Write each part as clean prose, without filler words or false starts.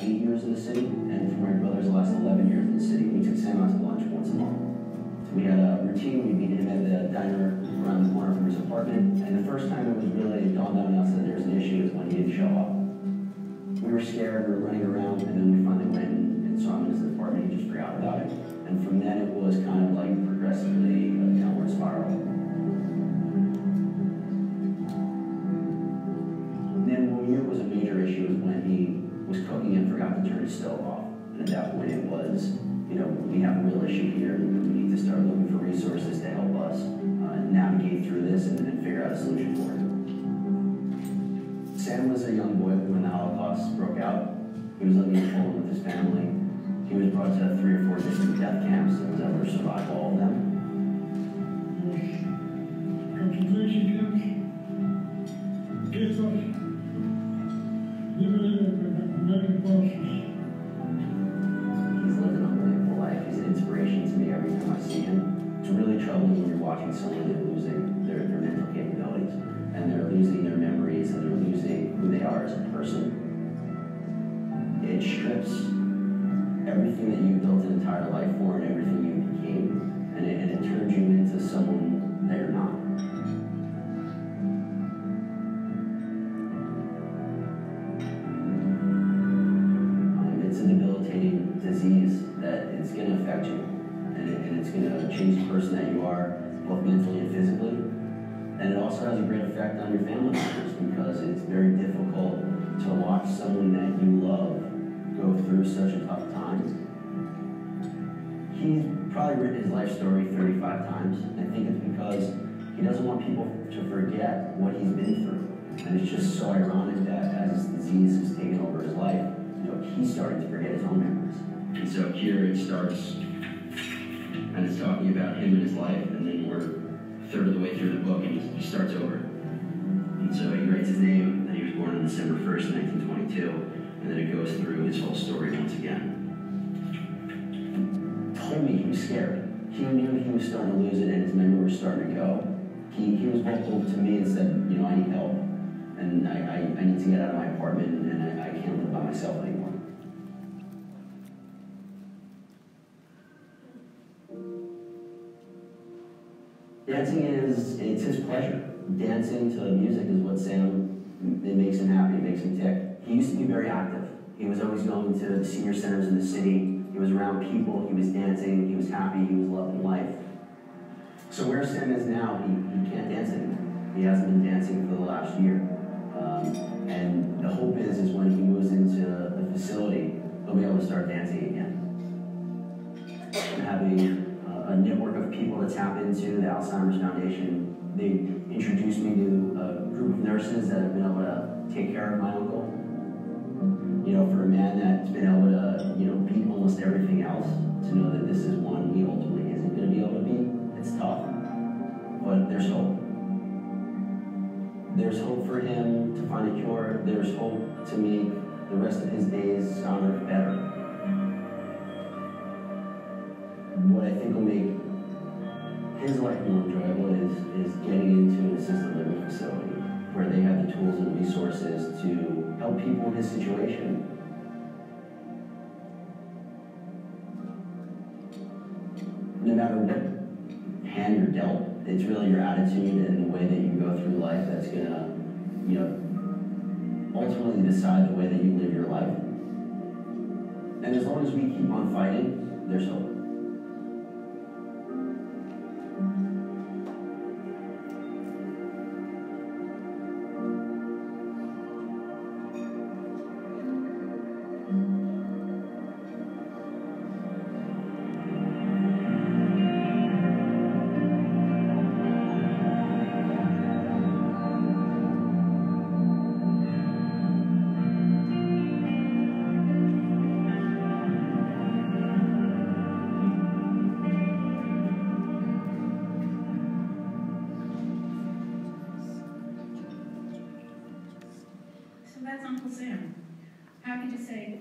8 years in the city, and for my brothers, the last 11 years in the city. We took Sam out to lunch once a month. So we had a routine. We'd meet him at the diner around the corner from his apartment, and the first time it was really dawned on us that there's an issue is when he didn't show up. We were scared, we were running around, and then we finally went and saw him in his apartment. He just forgot about it. And from then it was kind of like progressively a downward spiral. And then when we knew it was a major issue was when he was cooking and forgot to turn his stove off. And at that point it was, we have a real issue here, and we need to start looking for resources to help us navigate through this and figure out a solution for it. Sam was a young boy when the Holocaust broke out. He was living in Poland with his family. He was brought to 3 or 4 different death camps and was able to survive all of them. Concentration camps, ghettos, liberated American forces. He's lived an unbelievable life. He's an inspiration to me every time I see him. It's really troubling when you're watching someone losing their mental capabilities, and they're losing their memories, and they're losing who they are as a person. It strips everything that you built an entire life for and everything you became, and it turns you into someone that you're not. It's a debilitating disease that it's going to affect you, and it's going to change the person that you are, both mentally and physically. And it also has a great effect on your family members, because it's very difficult to watch someone that you love go through such a tough time. He's probably written his life story 35 times. I think it's because he doesn't want people to forget what he's been through. And it's just so ironic that as this disease has taken over his life, he's starting to forget his own memories. And so here it starts, and it's talking about him and his life, and then we're a third of the way through the book, and he starts over. And so he writes his name, and he was born on December 1st, 1922. And then it goes through his whole story once again. Told me he was scared. He knew he was starting to lose it and his memory was starting to go. He was vocal to me and said, I need help. And I need to get out of my apartment, and I can't live by myself anymore. Dancing it's his pleasure. Dancing to music is what it makes him happy, it makes him tick. He used to be very active. He was always going to the senior centers in the city. He was around people, he was dancing, he was happy, he was loving life. So where Sam is now, he can't dance anymore. He hasn't been dancing for the last year. And the hope is when he moves into the facility, he'll be able to start dancing again. Having a network of people to tap into, the Alzheimer's Foundation, they introduced me to a group of nurses that have been able to take care of my uncle. For a man that's been able to, beat almost everything else, to know that this is one he ultimately isn't going to be able to beat, it's tough. But there's hope. There's hope for him to find a cure. There's hope to make the rest of his days on Earth better. What I think will make his life more enjoyable is getting into an assisted living facility where they have the tools and resources to help people in his situation. No matter what hand you're dealt, it's really your attitude and the way that you go through life that's gonna, ultimately decide the way that you live your life. And as long as we keep on fighting, there's hope. That's Uncle Sam. Happy to say,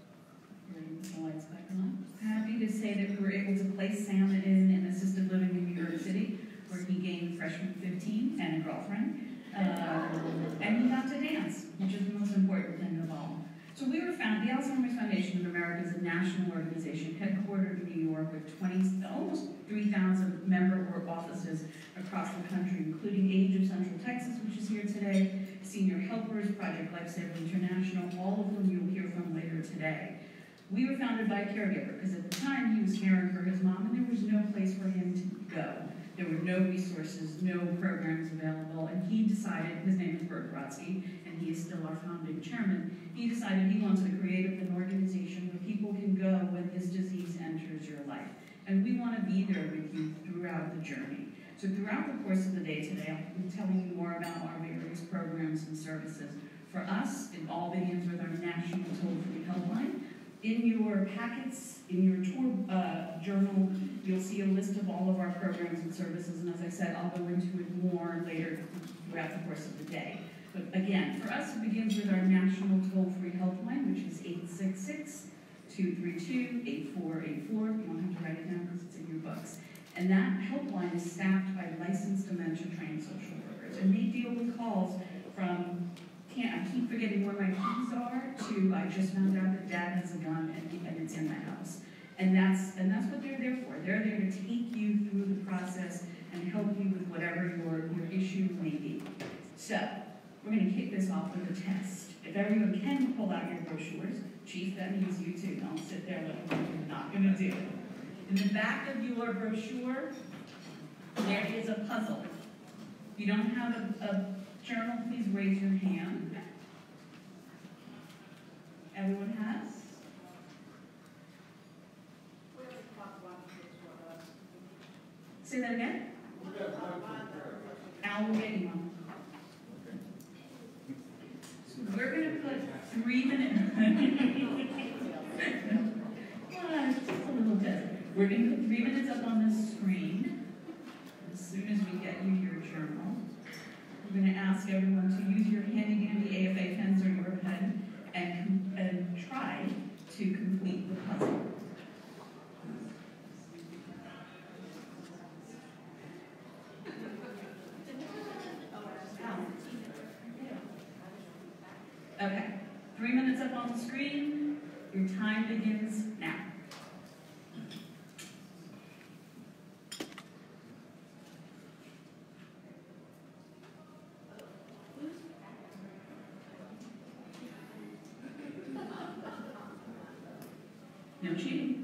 happy to say that we were able to place Sam in assisted living in New York City, where he gained freshman 15 and a girlfriend, and he got to dance, which is the most important thing of all. So we were founded, the Alzheimer's Foundation of America is a national organization headquartered in New York with almost 3,000 member or offices across the country, including Age of Central Texas, which is here today, Senior Helpers, Project Lifesaver International, all of whom you'll hear from later today. We were founded by a caregiver because at the time he was caring for his mom and there was no place for him to go. There were no resources, no programs available, and he decided, his name is Bert Brodsky, and he is still our founding chairman, he decided he wanted to create an organization where people can go when this disease enters your life. And we want to be there with you throughout the journey. So throughout the course of the day today, I'll be telling you more about our various programs and services. For us, it all begins with our national toll-free helpline. In your packets, in your tour journal, you'll see a list of all of our programs and services, and as I said, I'll go into it more later throughout the course of the day. But again, for us, it begins with our national toll-free helpline, which is 866-232-8484. You don't have to write it down because it's in your books. And that helpline is staffed by licensed dementia-trained social workers, and they deal with calls from I keep forgetting where my keys are, to I just found out that Dad has a gun and it's in the house. And that's what they're there for. They're there to take you through the process and help you with whatever your issue may be. So, we're going to kick this off with a test. If everyone can pull out your brochures, Chief, that means you too. Don't sit there looking like you're not going to do it. In the back of your brochure, there is a puzzle. If you don't have a journal, please raise your hand. Everyone has? Say that again? Al will get you one. We're going to put 3 minutes. Just a little bit. We're going to put 3 minutes up on the screen as soon as we get you your journal. I'm going to ask everyone to use your handy-dandy AFA pens or your pen and try to complete the puzzle. Okay, 3 minutes up on the screen. Your time begins now. No cheating.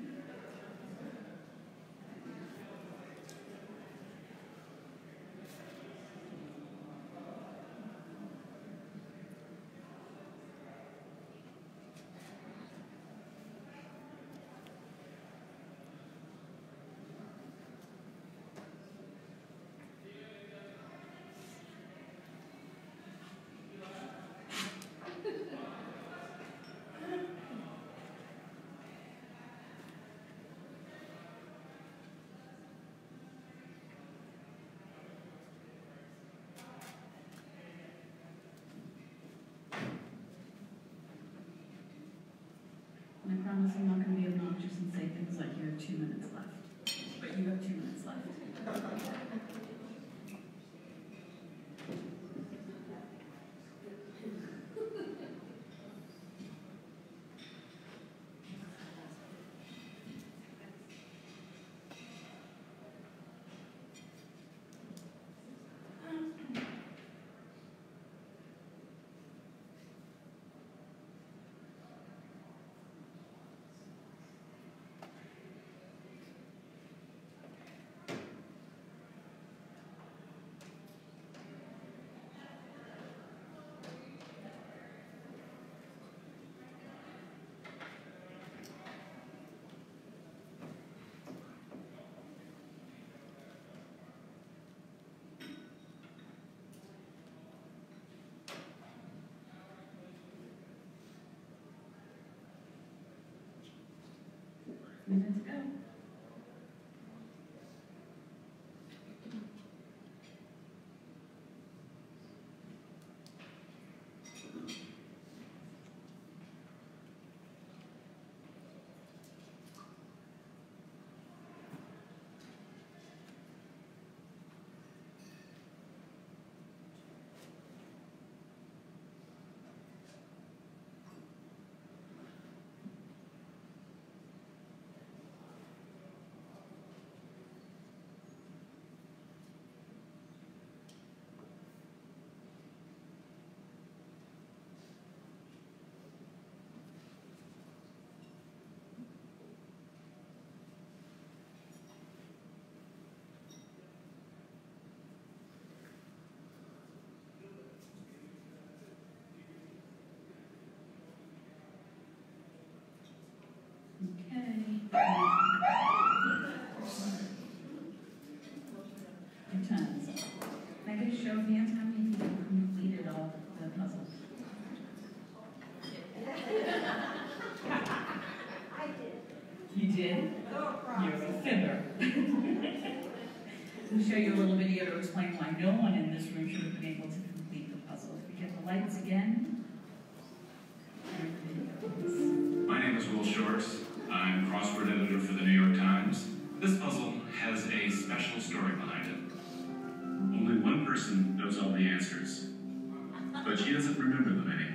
And I promise I'm not going to be obnoxious and say things like you have 2 minutes left. But you have 2 minutes left. Minutes go. Tons. Can I get a show of hands? How many people completed all the puzzles? I did. You did? You're a fibber. We'll show you a little video to explain why no one in this room should have been able to complete the puzzle. If we get the lights again. My name is Will Shorts. I'm crossword editor for the New York Times. This puzzle has a special story behind it. Only one person knows all the answers, but she doesn't remember them anymore.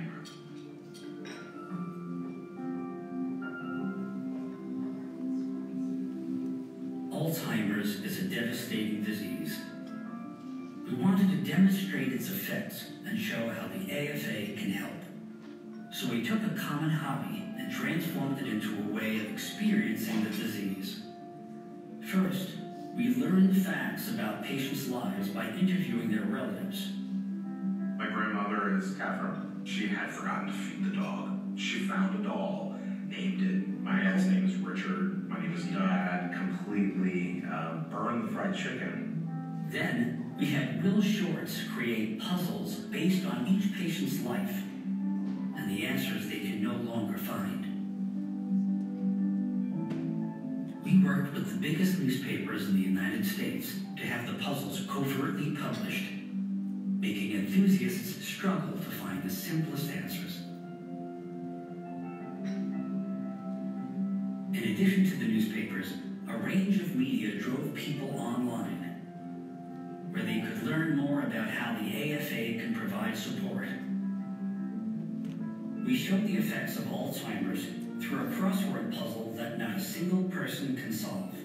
Alzheimer's is a devastating disease. We wanted to demonstrate its effects and show how the AFA can help. So we took a common hobby and transformed it into a way of experiencing the disease. First, we learned facts about patients' lives by interviewing their relatives. My grandmother is Catherine. She had forgotten to feed the dog. She found a doll, named it. My dad's name is Richard. My name is Dad. Completely burned the fried chicken. Then, we had Will Shorts create puzzles based on each patient's life and the answers they could no longer find. We worked with the biggest newspapers in the United States to have the puzzles covertly published, making enthusiasts struggle to find the simplest answers. In addition to the newspapers, a range of media drove people online, where they could learn more about how the AFA can provide support. We showed the effects of Alzheimer's through a crossword puzzle that not a single person can solve.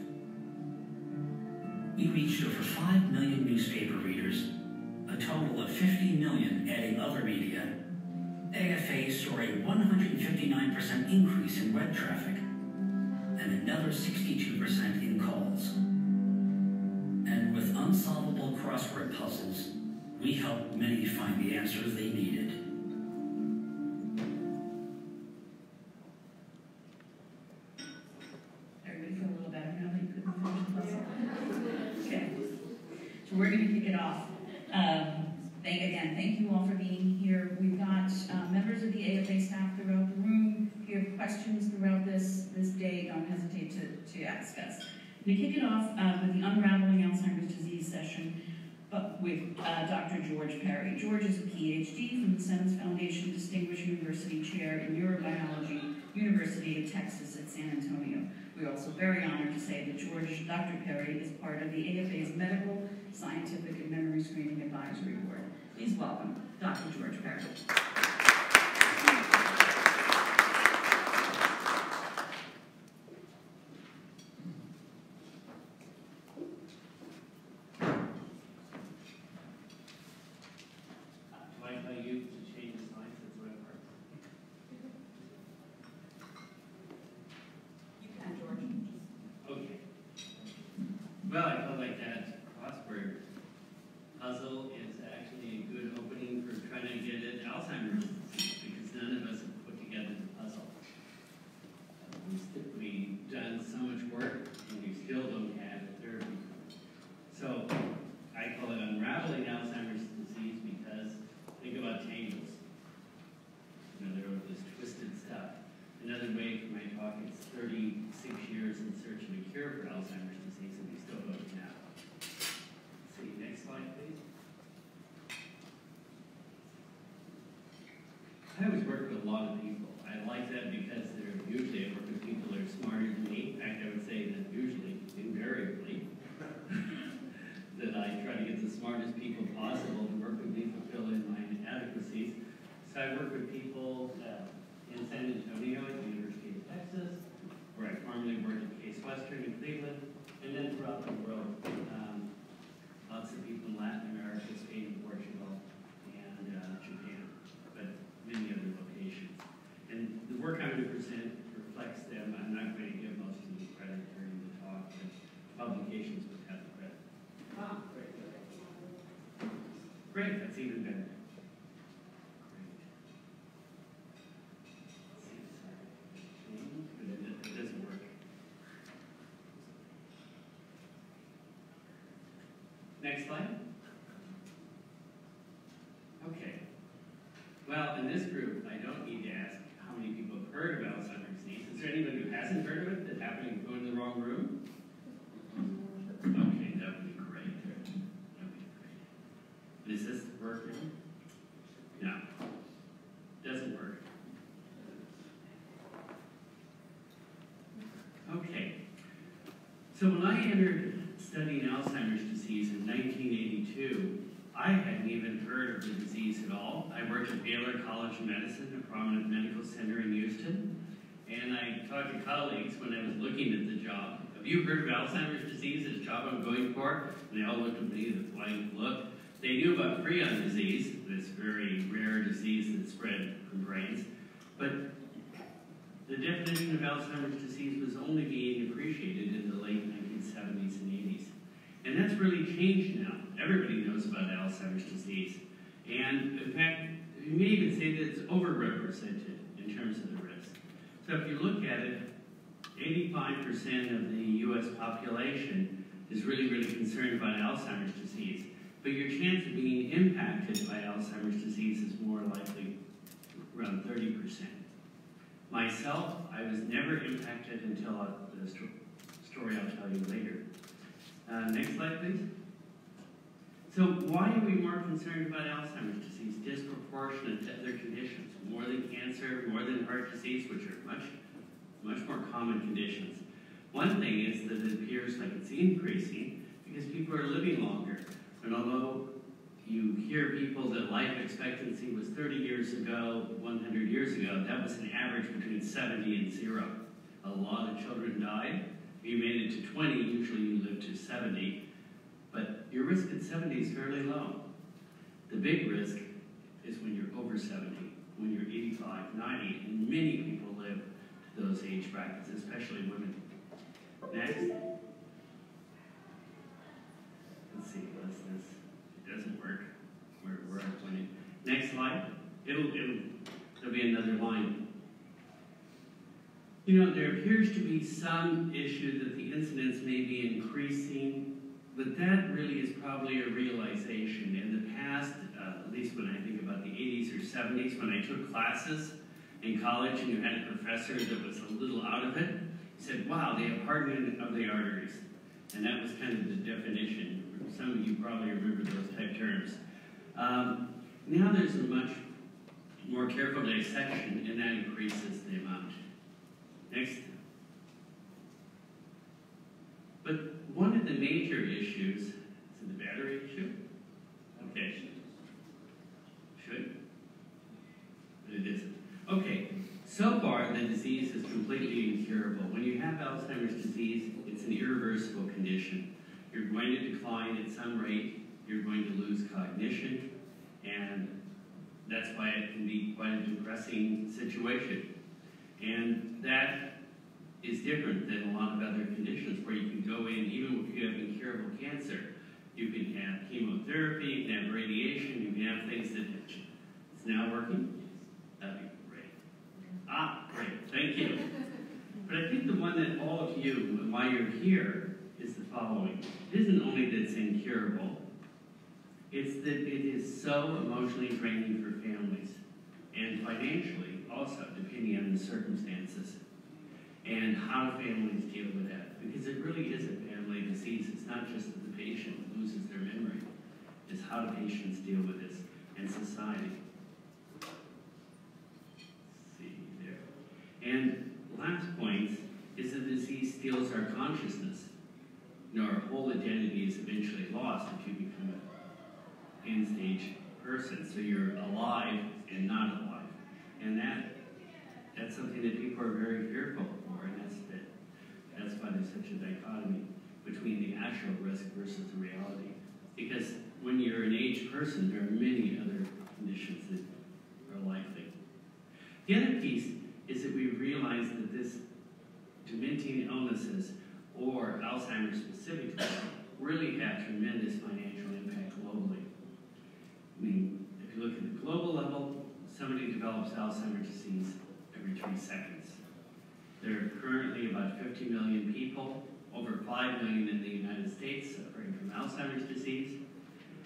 We reached over 5 million newspaper readers, a total of 50 million adding other media. AFA saw a 159% increase in web traffic and another 62% in calls. And with unsolvable crossword puzzles, we helped many find the answers they needed. Everybody feel a little better now that you couldn't finish the puzzle? Okay. So we're going to kick it off. Thank you all for being here. We've got members of the AFA staff throughout the room. If you have questions throughout this day, don't hesitate to ask us. We kick it off with the Unraveling Alzheimer's Disease session with Dr. George Perry. George is a PhD from the Simmons Foundation Distinguished University Chair in Neurobiology, University of Texas at San Antonio. We're also very honored to say that Dr. Perry is part of the AFA's Medical, Scientific, and Memory Screening Advisory Board. Please welcome Dr. George Perry. Well, I felt like that crossword puzzle is actually a good opening for trying to get at Alzheimer's disease, because none of us have put together the puzzle. We've done so much work, and we still don't have a therapy. So I call it Unraveling Alzheimer's Disease because think about tangles. You know, they're this twisted stuff. Another way for my talk is 36 years in search of a cure for Alzheimer's disease, and we still don't have. See, next slide, please. I always work with a lot of people. I like that because they're usually I work with people that are smarter than me. In fact, I would say that usually, invariably, that I try to get the smartest people possible to work with me to fill in my inadequacies. So I work with people in San Antonio at the University of Texas, where I formerly worked at Case Western in Cleveland, and then throughout the world. Lots of people in Latin America, Spain, Portugal, and Japan, but many other locations. And the work I'm going to present reflects them. I'm not going to give most of the credit during the talk, but publications would have the credit. Ah, great. Great, that's even better. It doesn't work. Next slide. Okay. Well, in this group, I don't need to ask how many people have heard of Alzheimer's disease. Is there anybody who hasn't heard of it that happened to go in the wrong room? Okay, that would be great. That would be great. Is this working? No. Doesn't work. Okay. So when I entered studying Alzheimer's disease in 1982, I hadn't even heard of the disease at all. I worked at Baylor College of Medicine, a prominent medical center in Houston, and I talked to colleagues when I was looking at the job. Have you heard of Alzheimer's disease, this job I'm going for? And they all looked at me with a blank look. They knew about prion disease, this very rare disease that spread from brains, but the definition of Alzheimer's disease was only being appreciated in the late 1970s and 80s. And that's really changed now. Everybody knows about Alzheimer's disease. And in fact, you may even say that it's overrepresented in terms of the risk. So if you look at it, 85% of the US population is really concerned about Alzheimer's disease. But your chance of being impacted by Alzheimer's disease is more likely around 30%. Myself, I was never impacted until the story I'll tell you later. Next slide, please. So why are we more concerned about Alzheimer's disease disproportionate to other conditions? More than cancer, more than heart disease, which are much more common conditions. One thing is that it appears like it's increasing because people are living longer. And although you hear people that life expectancy was 30 years ago, 100 years ago, that was an average between 70 and 0. A lot of children died. If you made it to 20, usually you lived to 70. But your risk at 70 is fairly low. The big risk is when you're over 70, when you're 85, 90, and many people live to those age brackets, especially women. Next. Let's see, what's this? It doesn't work. Where I'm pointing. Next slide. There'll be another line. You know, there appears to be some issue that the incidence may be increasing, but that really is probably a realization. In the past, at least when I think about the 80s or 70s, when I took classes in college and you had a professor that was a little out of it, he said, wow, they have hardening of the arteries. And that was kind of the definition. Some of you probably remember those type terms. Now there's a much more careful dissection, and that increases the amount. Next. But one of the major issues, is it the battery issue? Okay. Should? But it isn't. Okay. So far, the disease is completely incurable. When you have Alzheimer's disease, it's an irreversible condition. You're going to decline at some rate. You're going to lose cognition. And that's why it can be quite a depressing situation. And that is different than a lot of other conditions where you can go in, even if you have incurable cancer, you can have chemotherapy, you can have radiation, you can have things that it's now working. That'd be great. Ah, great, thank you. But I think the one that all of you, and why you're here, is the following. It isn't only that it's incurable, it's that it is so emotionally draining for families, and financially also, depending on the circumstances, and how do families deal with that. Because it really is a family disease. It's not just that the patient loses their memory. It's how do patients deal with this, and society. Let's see there. And last point is the disease steals our consciousness. You know, our whole identity is eventually lost if you become an end-stage person. So you're alive and not alive. And that's something that people are very fearful for, and that's why there's such a dichotomy between the actual risk versus the reality. Because when you're an aged person, there are many other conditions that are likely. The other piece is that we realize that this dementing illnesses, or Alzheimer's specifically, really have tremendous financial impact globally. I mean, if you look at the global level, somebody develops Alzheimer's disease every 3 seconds. There are currently about 50 million people, over 5 million in the United States suffering from Alzheimer's disease.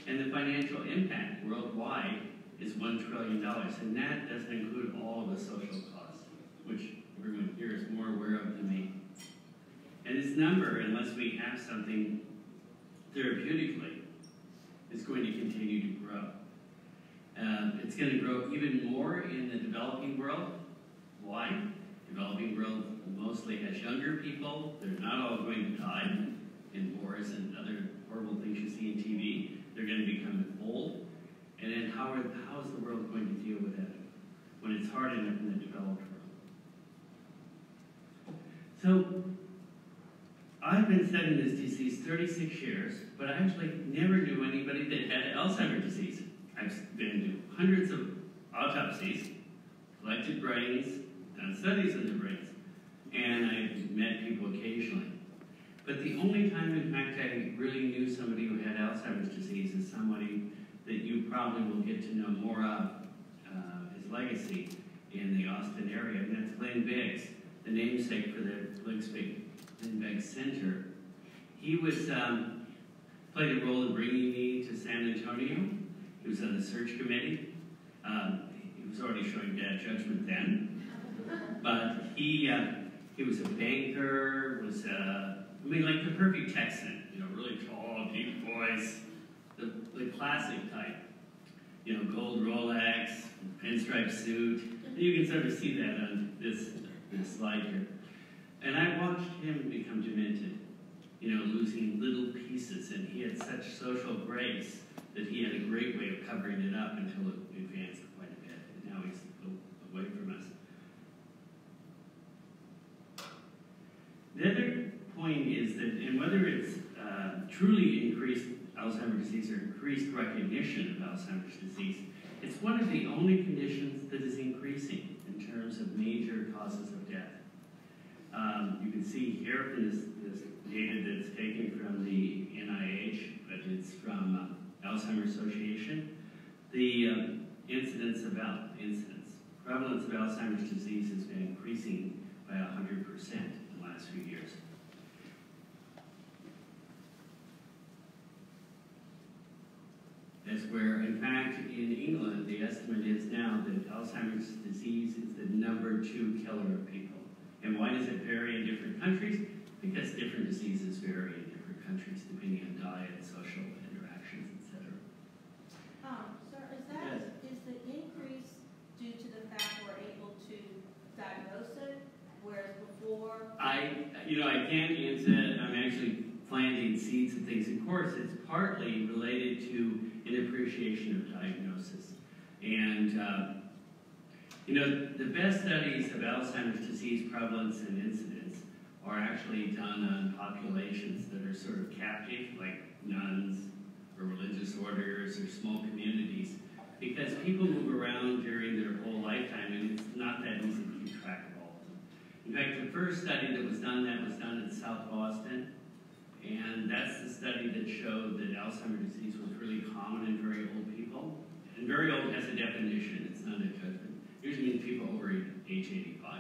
And the financial impact worldwide is $1 trillion, and that doesn't include all of the social costs, which everyone here is more aware of than me. And this number, unless we have something therapeutically, is going to continue to grow. It's going to grow even more in the developing world. Why? Developing world mostly has younger people. They're not all going to die in wars and other horrible things you see in TV. They're going to become old. And then how is the world going to deal with that when it's hard enough in the developed world? So I've been studying this disease 36 years, but I actually never knew anybody that had Alzheimer's disease. I've been to hundreds of autopsies, collected brains, done studies of the brains, and I've met people occasionally. But the only time, in fact, I really knew somebody who had Alzheimer's disease is somebody that you probably will get to know more of his legacy in the Austin area, and that's Glenn Biggs, the namesake for the Glenn Biggs Center. He was played a role in bringing me to San Antonio. He was on the search committee. He was already showing bad judgment then, but he was a banker. Was like the perfect Texan, really tall, deep voice, the classic type. Gold Rolex, pinstripe suit. You can sort of see that on this slide here. And I watched him become demented, losing little pieces, and he had such social grace that he had a great way of covering it up until it advanced quite a bit, and now he's away from us. The other point is that, and whether it's truly increased Alzheimer's disease or increased recognition of Alzheimer's disease, it's one of the only conditions that is increasing in terms of major causes of death. You can see here from this data that's taken from the NIH, but it's from Alzheimer's Association, the prevalence of Alzheimer's disease has been increasing by 100% in the last few years. That's where, in fact, in England, the estimate is now that Alzheimer's disease is the #2 killer of people. And why does it vary in different countries? Because different diseases vary in different countries, depending on diet, social interactions, etc. Sir, is the increase due to the fact we're able to diagnose it, whereas before? I can't answer that. I'm actually planting seeds and things. Of course, it's partly related to an appreciation of diagnosis. And, the best studies of Alzheimer's disease prevalence and incidence are actually done on populations that are sort of captive, like nuns or religious orders or small communities, because people move around during their whole lifetime, and it's not that easy to keep track of all of them. In fact, the first study that was done in South Boston, and that's the study that showed that Alzheimer's disease was really common in very old people. And very old has a definition, it's not a judgment. Usually means people over age 85.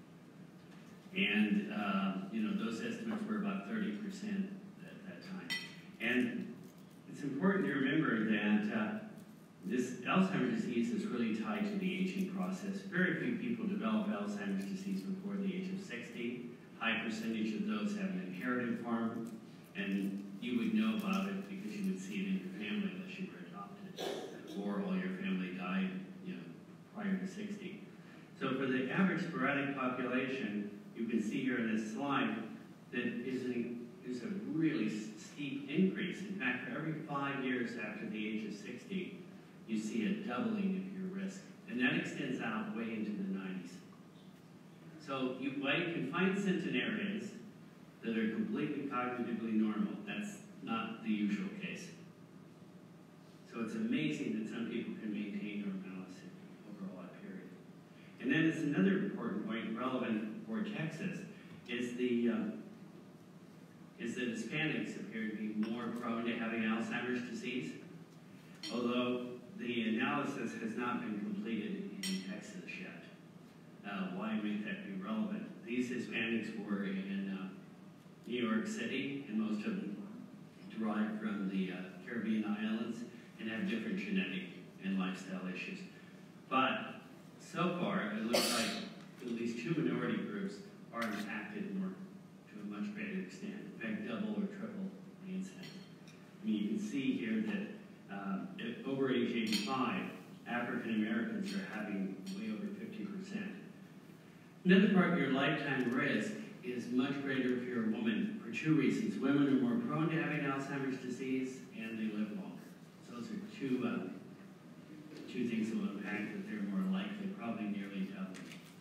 And, those estimates were about 30% at that time. And it's important to remember that this Alzheimer's disease is really tied to the aging process. Very few people develop Alzheimer's disease before the age of 60. High percentage of those have an inherited form, and you would know about it because you would see it in your family unless you were adopted, or all your family died, prior to 60. So for the average sporadic population, you can see here in this slide that is a really steep increase. In fact, for every 5 years after the age of 60, you see a doubling of your risk. And that extends out way into the 90s. So while you can find centenarians that are completely cognitively normal, that's not the usual case. So it's amazing that some people can maintain normalcy over a long period. And then it's another important point relevant for Texas is that Hispanics appear to be more prone to having Alzheimer's disease, although the analysis has not been completed in Texas yet. Why might that be relevant? These Hispanics were in New York City, and most of them derived from the Caribbean islands. and have different genetic and lifestyle issues. But so far, it looks like at least 2 minority groups are impacted more to a much greater extent. In fact, double or triple the incidence. I mean, you can see here that over age 85, African Americans are having way over 50%. Another part of your lifetime risk is much greater if you're a woman for 2 reasons. Women are more prone to having Alzheimer's disease and they live longer. So those are two things that will impact that they're more likely, probably nearly double.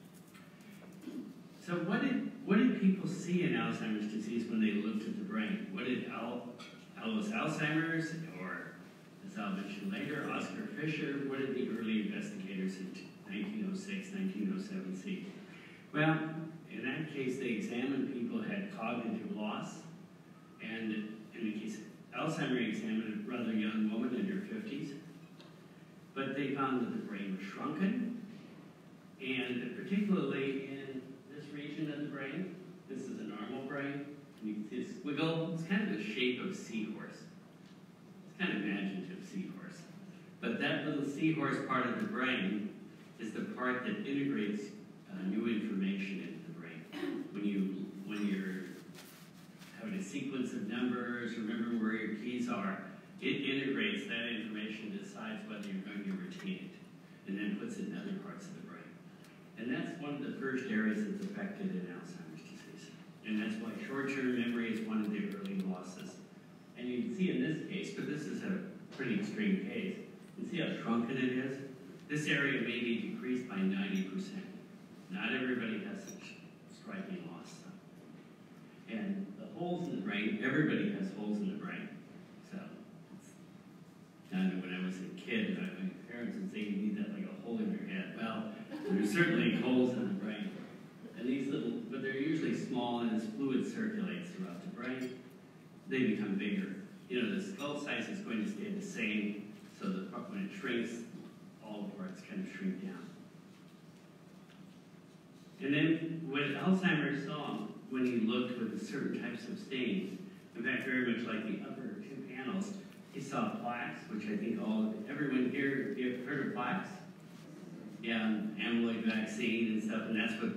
So what did people see in Alzheimer's disease when they looked at the brain? What did Aldous Alzheimer's, or as I'll mention later, Oscar Fisher, what did the early investigators in 1906, 1907 see? Well, in that case, they examined people who had cognitive loss, and in the case of Alzheimer's, examined a rather young woman in her 50s, but they found that the brain was shrunken, and particularly in this region of the brain, this is a normal brain, and you can see this squiggle, it's kind of the shape of a seahorse. It's kind of imaginative seahorse. But that little seahorse part of the brain is the part that integrates new information into the brain. When you're having a sequence of numbers, remember where your keys are, it integrates that information, decides whether you're going to retain it, and then puts it in other parts of the brain. And that's one of the first areas that's affected in Alzheimer's disease. And that's why short-term memory is one of the early losses. And you can see in this case, but this is a pretty extreme case, you can see how shrunken it is. This area may be decreased by 90%. Not everybody has such striking loss. And the holes in the brain, everybody has holes in the brain. So, I know when I was a kid, my parents would say you need that like a hole in your head. Well, there's certainly holes in the brain. And these little, but they're usually small, and as fluid circulates throughout the brain, they become bigger. You know, the skull size is going to stay the same, so that when it shrinks, all the parts kind of shrink down. And then what Alzheimer's saw when he looked with certain types of stains, in fact, very much like the upper 2 panels, he saw plaques, which I think everyone here, you've heard of plaques? Yeah, amyloid vaccine and stuff, and that's what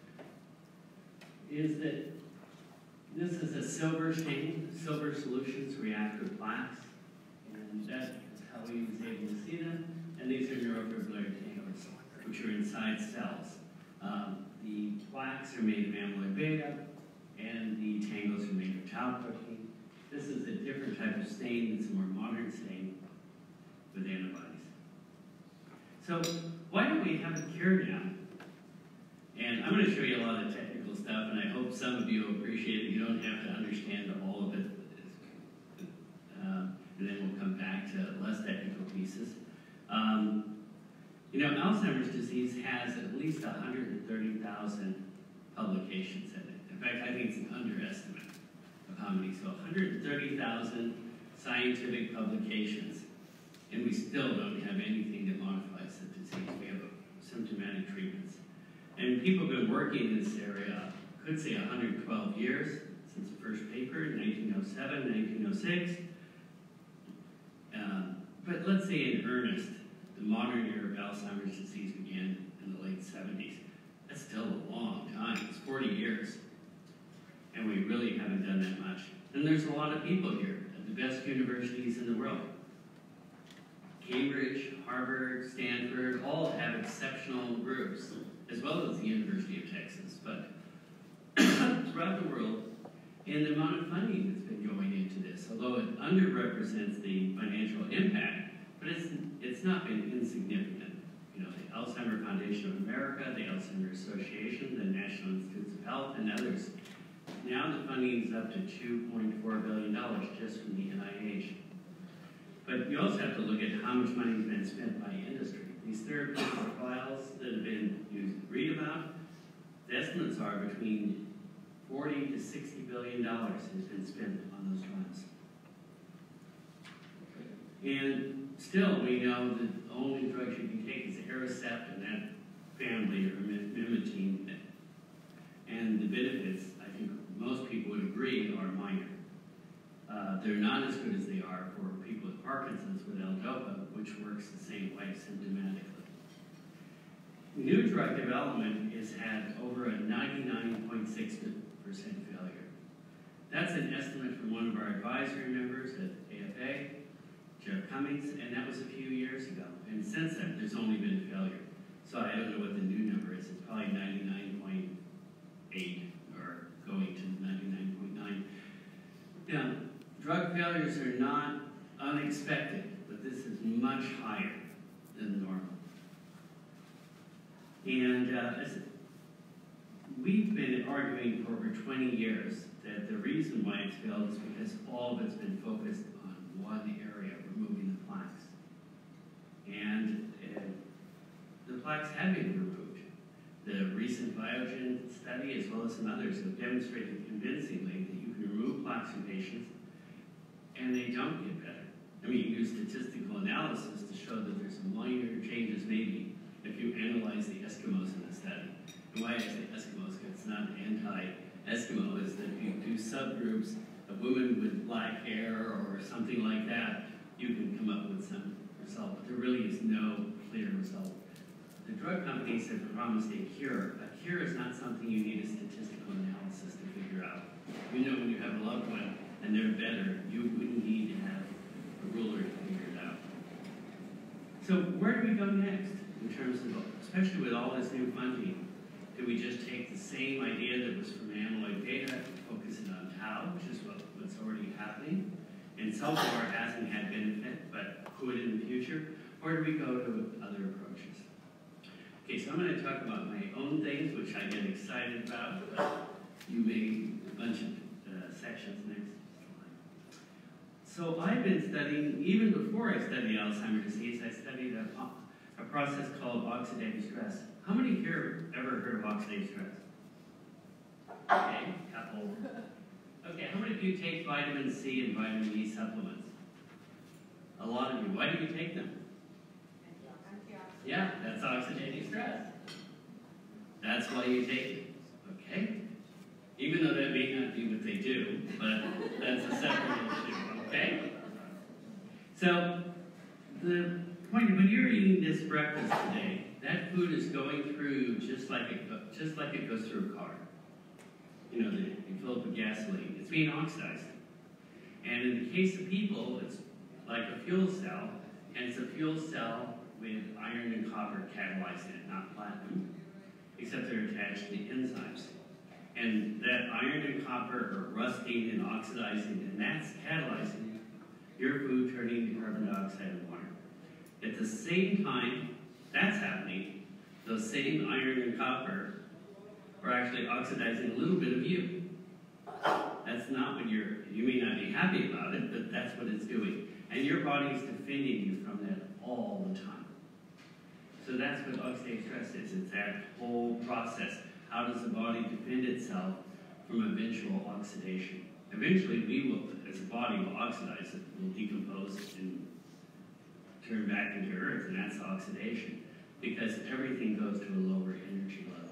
is that this is a silver stain. Silver solutions react with plaques, and that is how he was able to see them. And these are neurofibrillary tangles, which are inside cells. The plaques are made of amyloid beta, and the tangles are made of tau protein. This is a different type of stain. It's a more modern stain with antibodies. So why don't we have a cure now? And I'm going to show you a lot of technical stuff, and I hope some of you appreciate it. You don't have to understand all of it. And then we'll come back to less technical pieces. You know, Alzheimer's disease has at least 130,000 publications in it. In fact, I think it's an underestimate of how many. So 130,000 scientific publications, and we still don't have anything that modifies the disease. We have symptomatic treatments. And people have been working in this area, I could say 112 years since the first paper in 1907, 1906. But let's say in earnest, the modern era of Alzheimer's disease began in the late 70s. That's still a long time. It's 40 years. And we really haven't done that much. And there's a lot of people here at the best universities in the world. Cambridge, Harvard, Stanford, all have exceptional groups, as well as the University of Texas. But throughout the world, and the amount of funding that's been going into this, although it underrepresents the financial impact, but it's not been insignificant. You know, the Alzheimer's Foundation of America, the Alzheimer's Association, the National Institutes of Health, and others. Now the funding is up to $2.4 billion just from the NIH. But you also have to look at how much money has been spent by industry. These therapeutic trials that have been used to read about, the estimates are between $40 to $60 billion has been spent on those trials. And still, we know that the only drugs you can take is Aricept and that family, or Memantine. And the benefits, I think most people would agree, are minor. They're not as good as they are for people with Parkinson's with L-DOPA, which works the same way symptomatically. New drug development has had over a 99.6% failure. That's an estimate from one of our advisory members at AFA, Jeff Cummings, and that was a few years ago. And since then, there's only been failure. So I don't know what the new number is. It's probably 99.8 or going to 99.9. Now, drug failures are not unexpected, but this is much higher than normal. And we've been arguing for over 20 years that the reason why it's failed is because all of it's been focused on one area, removing the plaques. And the plaques have been removed. The recent Biogen study, as well as some others, have demonstrated convincingly that you can remove plaques from patients and they don't get better. I mean, you do statistical analysis to show that there's some minor changes maybe if you analyze the Eskimos in the study. And why I say Eskimos, because it's not anti-Eskimo, is that if you do subgroups of women with black hair or something like that, you can come up with some result. But there really is no clear result. The drug companies have promised a cure. A cure is not something you need a statistical analysis to figure out. You know, when you have a loved one and they're better, you wouldn't need to have a ruler to figure it out. So where do we go next in terms of, especially with all this new funding? Do we just take the same idea that was from amyloid beta and focus it on tau, which is what's already happening, and so far hasn't had benefit, but could in the future? Or do we go to other approaches? Okay, so I'm going to talk about my own things, which I get excited about, but you may a bunch of sections next. So I've been studying, even before I studied Alzheimer's disease, I studied a process called oxidative stress. How many here ever heard of oxidative stress? Okay, a couple. Okay, how many of you take vitamin C and vitamin E supplements? A lot of you. Why do you take them? Yeah, that's oxidative stress. That's why you take it. Okay? Even though that may not be what they do, but that's a separate issue. Okay? So, the point, when you're eating this breakfast today, that food is going through just like it goes through a car. You know, you fill up with gasoline. It's being oxidized. And in the case of people, it's like a fuel cell, and it's a fuel cell with iron and copper catalyzed in it, not platinum, except they're attached to the enzymes. And that iron and copper are rusting and oxidizing, and that's catalyzing your food turning to carbon dioxide and water. At the same time that's happening, those same iron and copper are actually oxidizing a little bit of you. That's not what you may not be happy about it, but that's what it's doing. And your body is defending you from that all the time. So that's what oxidative stress is. It's that whole process. How does the body defend itself from eventual oxidation? Eventually, we will, as a body, will oxidize it, will decompose and turn back into earth, and that's oxidation, because everything goes to a lower energy level.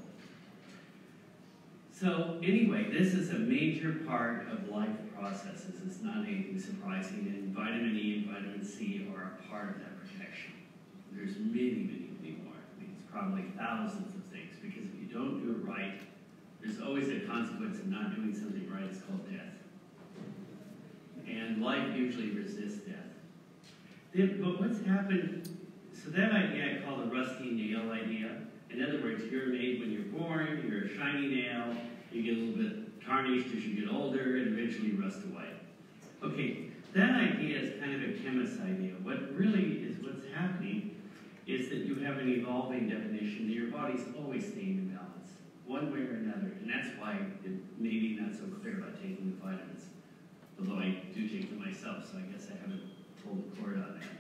So anyway, this is a major part of life processes. It's not anything surprising, and vitamin E and vitamin C are a part of that protection. There's many, many, many more. I mean, it's probably thousands of things, because if you don't do it right, there's always a consequence of not doing something right. It's called death. And life usually resists death. But what's happened, so that idea I call the rusty nail idea. In other words, you're made when you're born, you're a shiny nail, you get a little bit tarnished as you get older, and eventually rust away. Okay, that idea is kind of a chemist's idea. What really is what's happening is that you have an evolving definition that your body's always staying in balance, one way or another. And that's why it may be not so clear about taking the vitamins. Although I do take them myself, so I guess I haven't pulled the cord on that.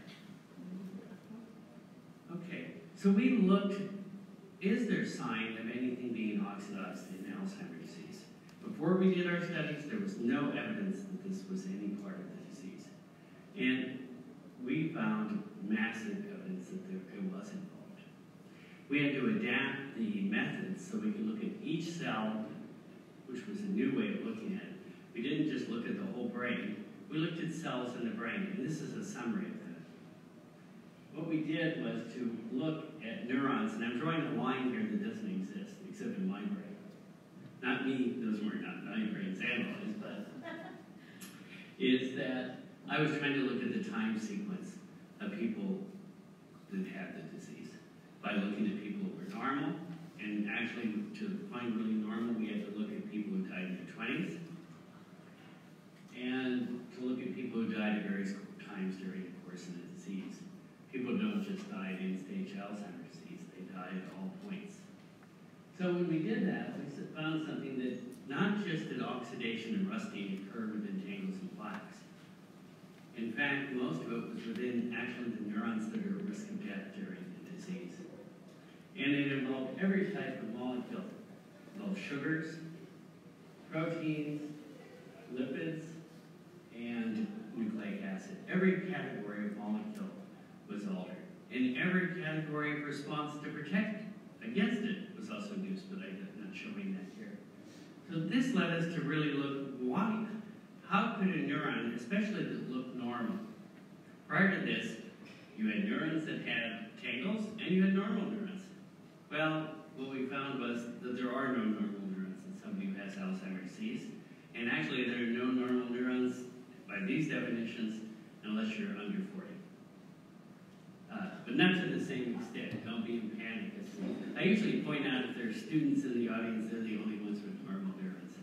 Okay, so we looked, is there sign of anything being oxidized in Alzheimer's disease? Before we did our studies, there was no evidence that this was any part of the disease. And we found massive evidence that it was involved. We had to adapt the methods so we could look at each cell, which was a new way of looking at it. We didn't just look at the whole brain. we looked at cells in the brain, and this is a summary of that. What we did was to look at neurons, and I'm drawing a line here that doesn't exist, except in my brain. Not me, those were not my brains analyzed, but is that I was trying to look at the time sequence of people that had the disease by looking at people who were normal, and actually to find really normal, we had to look at people who died in their 20s, and to look at people who died at various times during the course of the disease. People don't just die at end-stage Alzheimer's disease, they die at all points. So when we did that, we found something that not just did oxidation and rusting occur within tangles and plaques. In fact, most of it was within actually the neurons that are at risk of death during the disease. And it involved every type of molecule. It involved sugars, proteins, lipids, and nucleic acid. Every category of molecule was altered. And every category of response to protect against it was also induced, but I'm not showing that here. So this led us to really look, why? How could a neuron, especially that looked normal? Prior to this, you had neurons that had tangles, and you had normal neurons. Well, what we found was that there are no normal neurons in somebody who has Alzheimer's disease. And actually, there are no normal neurons by these definitions unless you're under 40. But not to the same extent. Don't be in panic. I usually point out if there are students in the audience, they're the only ones with normal neurons.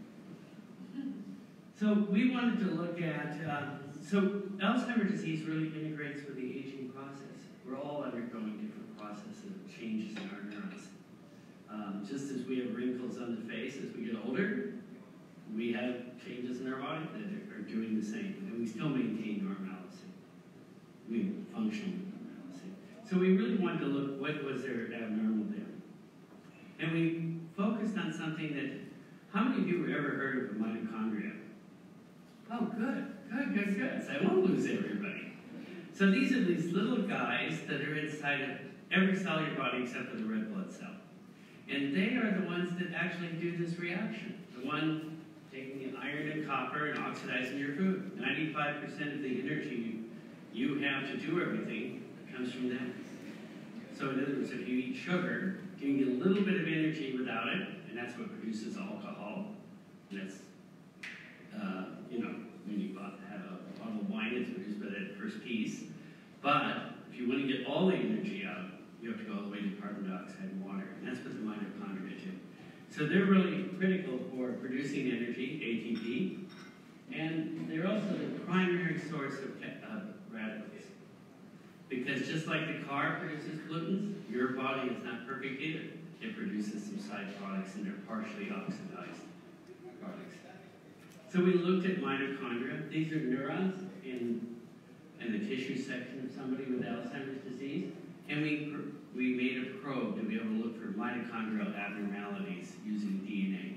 So we wanted to look at, so Alzheimer's disease really integrates with the aging process. We're all undergoing different processes of changes in our neurons. Just as we have wrinkles on the face as we get older, we have changes in our body that are doing the same, and we still maintain normalcy. We mean functional normalcy. So we really wanted to look what was there abnormal there. And we focused on something that, how many of you have ever heard of a mitochondria? Oh, good. So I won't lose everybody. So these are these little guys that are inside of every cell in your body except for the red blood cell. And they are the ones that actually do this reaction. The one taking the iron and copper and oxidizing your food. 95% of the energy you have to do everything comes from them. So in other words, if you eat sugar, you can get a little bit of energy without it, and that's what produces alcohol. And that's, when you have a bottle of wine, it's produced by that first piece. But if you want to get all the energy out, you have to go all the way to carbon dioxide and water, and that's what the mitochondria do. So they're really critical for producing energy, ATP, and they're also the primary source of radicals. Because just like the car produces pollutants, your body is not perfect either. It produces some side products, and they're partially oxidized products. So we looked at mitochondria. These are neurons in the tissue section of somebody with Alzheimer's disease. And we made a probe to be able to look for mitochondrial abnormalities using DNA.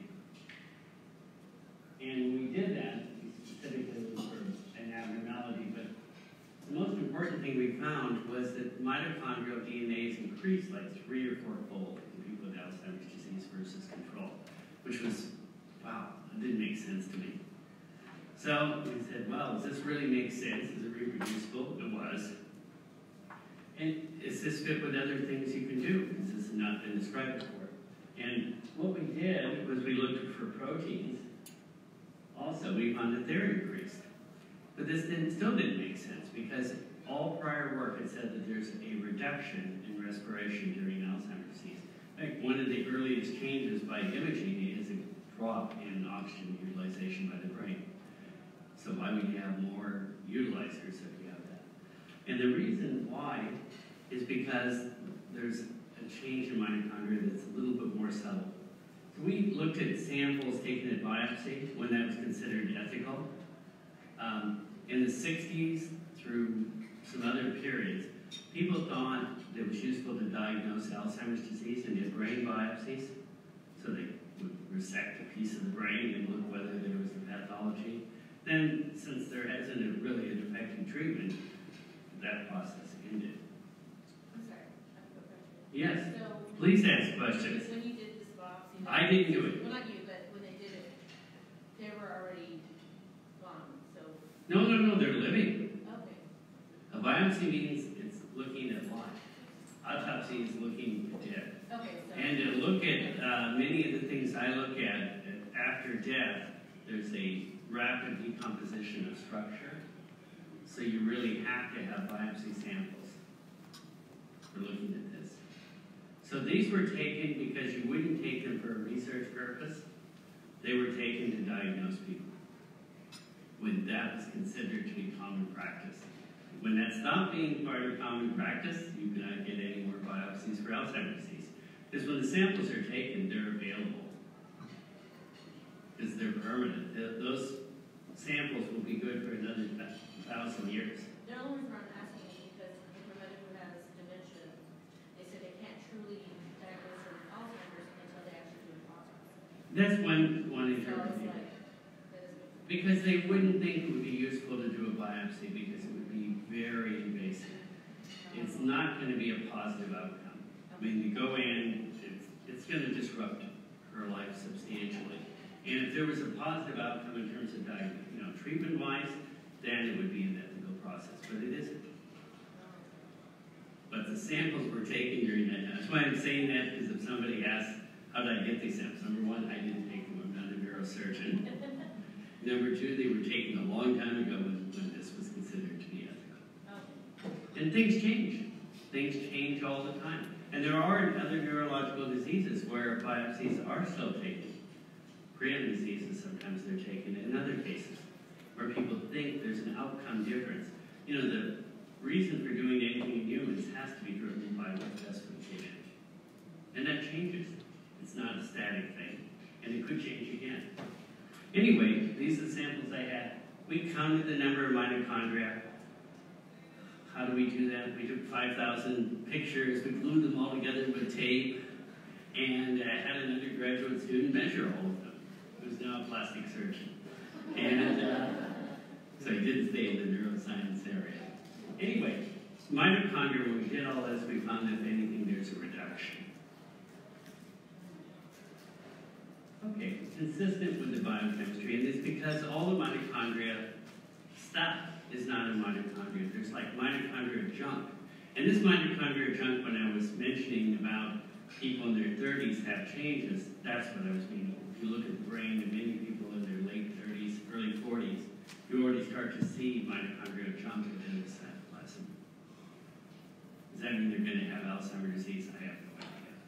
And we did that specifically for an abnormality, but the most important thing we found was that mitochondrial DNA is increased like 3 or 4-fold in people with Alzheimer's disease versus control, which was, wow, that didn't make sense to me. So we said, well, does this really make sense? Is it reproducible? It was. And does this fit with other things you can do? Because this has not been described before. And what we did was we looked for proteins. Also, we found that they're increased. But this still didn't make sense because all prior work had said that there's a reduction in respiration during Alzheimer's disease. In fact, one of the earliest changes by imaging is a drop in oxygen utilization by the brain. So why would you have more utilizers if you have that? And the reason why is because there's a change in mitochondria that's a little bit more subtle. So we looked at samples taken at biopsy when that was considered ethical. In the 60s through some other periods, people thought that it was useful to diagnose Alzheimer's disease and did brain biopsies. So they would resect a piece of the brain and look whether there was a pathology. Then, since there hasn't really an effective treatment, that process ended. I'm sorry, I have a question. Yes, So, please ask questions. when you did this biopsy, I didn't do it. well, not you, but when they did it, they were already gone. So Biopsy means it's looking at life. Autopsy is looking at death. Okay, so. And to look at many of the things I look at after death, there's a rapid decomposition of structure. So you really have to have biopsy samples for looking at this. So these were taken because you wouldn't take them for a research purpose. They were taken to diagnose people when that was considered to be common practice. When that stopped being part of common practice, you cannot get any more biopsies for Alzheimer's disease. Because when the samples are taken, they're available. Because they're permanent. Those samples will be good for another 1,000 years. The only reason I'm asking is because the paramedic who has dementia, they said they can't truly diagnose her with Alzheimer's until they actually do an autopsy. That's one So it's interpretation. like, that is. Because they wouldn't think it would be useful to do a biopsy because it would be very invasive. It's not going to be a positive outcome. I mean, you go in, it's going to disrupt her life substantially. And if there was a positive outcome in terms of treatment-wise, then it would be an ethical process, but it isn't. But the samples were taken during that time. That's why I'm saying that, because if somebody asks, how did I get these samples? Number one, I didn't take them. I'm not a neurosurgeon. Number two, they were taken a long time ago when this was considered to be ethical. And things change. Things change all the time. And there are other neurological diseases where biopsies are still taken. Prion diseases, sometimes they're taken in other cases where people think there's an outcome difference. You know, the reason for doing anything in humans has to be driven by what's best for the patient. And that changes. It's not a static thing. And it could change again. Anyway, these are the samples I had. We counted the number of mitochondria. How do we do that? We took 5,000 pictures, we glued them all together with tape, and had an undergraduate student measure all of them, who's now a plastic surgeon. And so he didn't stay in the neuroscience area. Anyway, mitochondria, when we did all this, we found that if anything, there's a reduction. Okay, consistent with the biochemistry, and it's because all the mitochondria stuff is not in mitochondria. There's like mitochondria junk. And this mitochondria junk, when I was mentioning about people in their 30s have changes, that's what I was meaning. If you look at the brain of many people in their late 30s, early 40s, you already start to see mitochondria junk within the cytoplasm. Does that mean they're going to have Alzheimer's disease? I have no idea.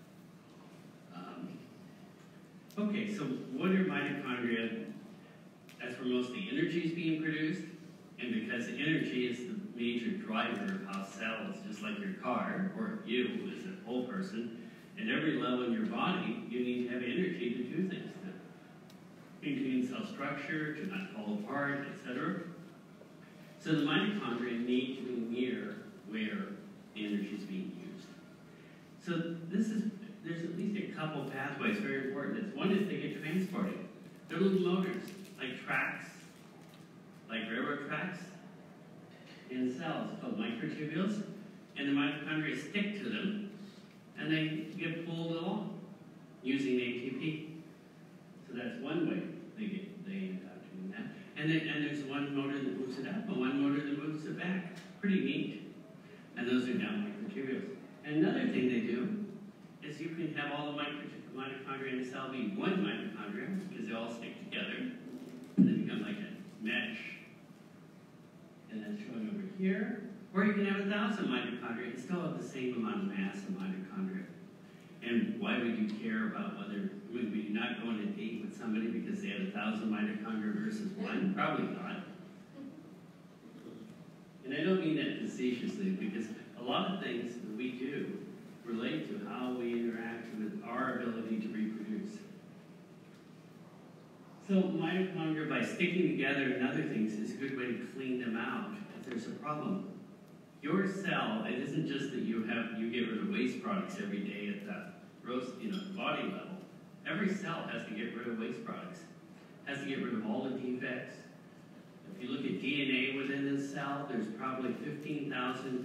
Okay, so what are mitochondria? That's where most of the energy is being produced. And because energy is the major driver of how cells, just like your car, or you as a whole person, at every level in your body, you need to have energy to do things, to maintain cell structure, to not fall apart, etc. So the mitochondria need to be near where the energy is being used. So there's at least a couple pathways very important. One is they get transported. They're little motors, like tracks, like railroad tracks in cells called microtubules, and the mitochondria stick to them, and they get pulled along using ATP. So that's one way they end up doing that. And there's one motor that moves it up and one motor that moves it back. Pretty neat. And those are down microtubules. And another thing they do is you can have all the mitochondria in the cell be one mitochondria, because they all stick together, and they become like a mesh. And that's showing over here. Or you can have 1,000 mitochondria and still have the same amount of mass of mitochondria. And why would you care about whether, would you not go on a date with somebody because they had 1,000 mitochondria versus one? Probably not. And I don't mean that facetiously, because a lot of things that we do relate to how we interact with our ability to reproduce. So mitochondria, by sticking together and other things, is a good way to clean them out if there's a problem. Your cell, it isn't just that you get rid of waste products every day at the body level. Every cell has to get rid of waste products. Has to get rid of all the defects. If you look at DNA within this cell, there's probably 15,000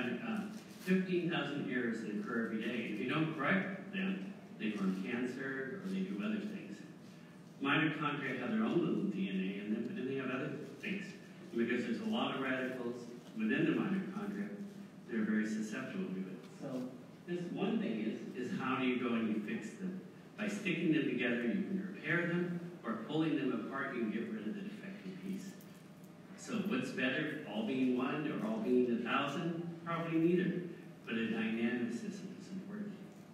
errors that occur every day. If you don't correct them, they form cancer or they do other things. Mitochondria have their own little DNA and they have other things. Because there's a lot of radicals, within the mitochondria that are very susceptible to it. So this one thing is how do you go and you fix them? By sticking them together, you can repair them, or pulling them apart, you can get rid of the defective piece. So what's better, all being one or all being 1,000? Probably neither, but a dynamic system is important.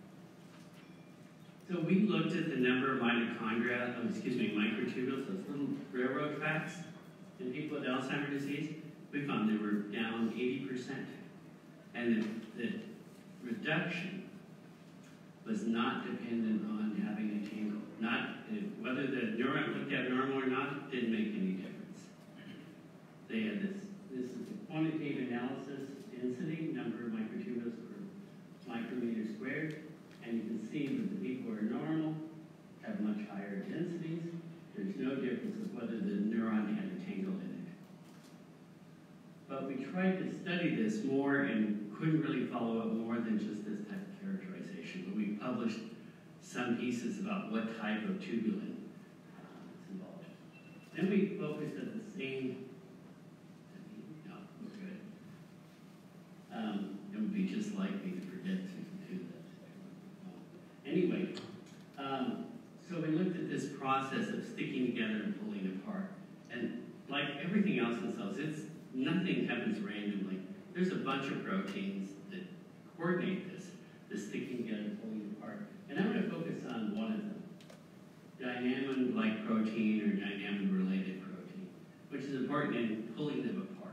So we looked at the number of mitochondria, microtubules, those little railroad tracks in people with Alzheimer's disease. We found they were down 80%. And the reduction was not dependent on having a tangle. Whether the neuron looked abnormal or not didn't make any difference. They had this is the quantitative analysis density, number of microtubules per micrometer squared, and you can see that the people who are normal have much higher densities. There's no difference with whether the neuron had a tangle in it. But we tried to study this more and couldn't really follow up more than just this type of characterization. But we published some pieces about what type of tubulin is involved. Then we focused at the same, no, we're good. It would be just like me to forget to do that. Anyway, so we looked at this process of sticking together and pulling apart. And like everything else in cells, nothing happens randomly. There's a bunch of proteins that coordinate this sticking together, pulling apart. And I'm going to focus on one of them, dynamin-like protein or dynamin-related protein, which is important in pulling them apart.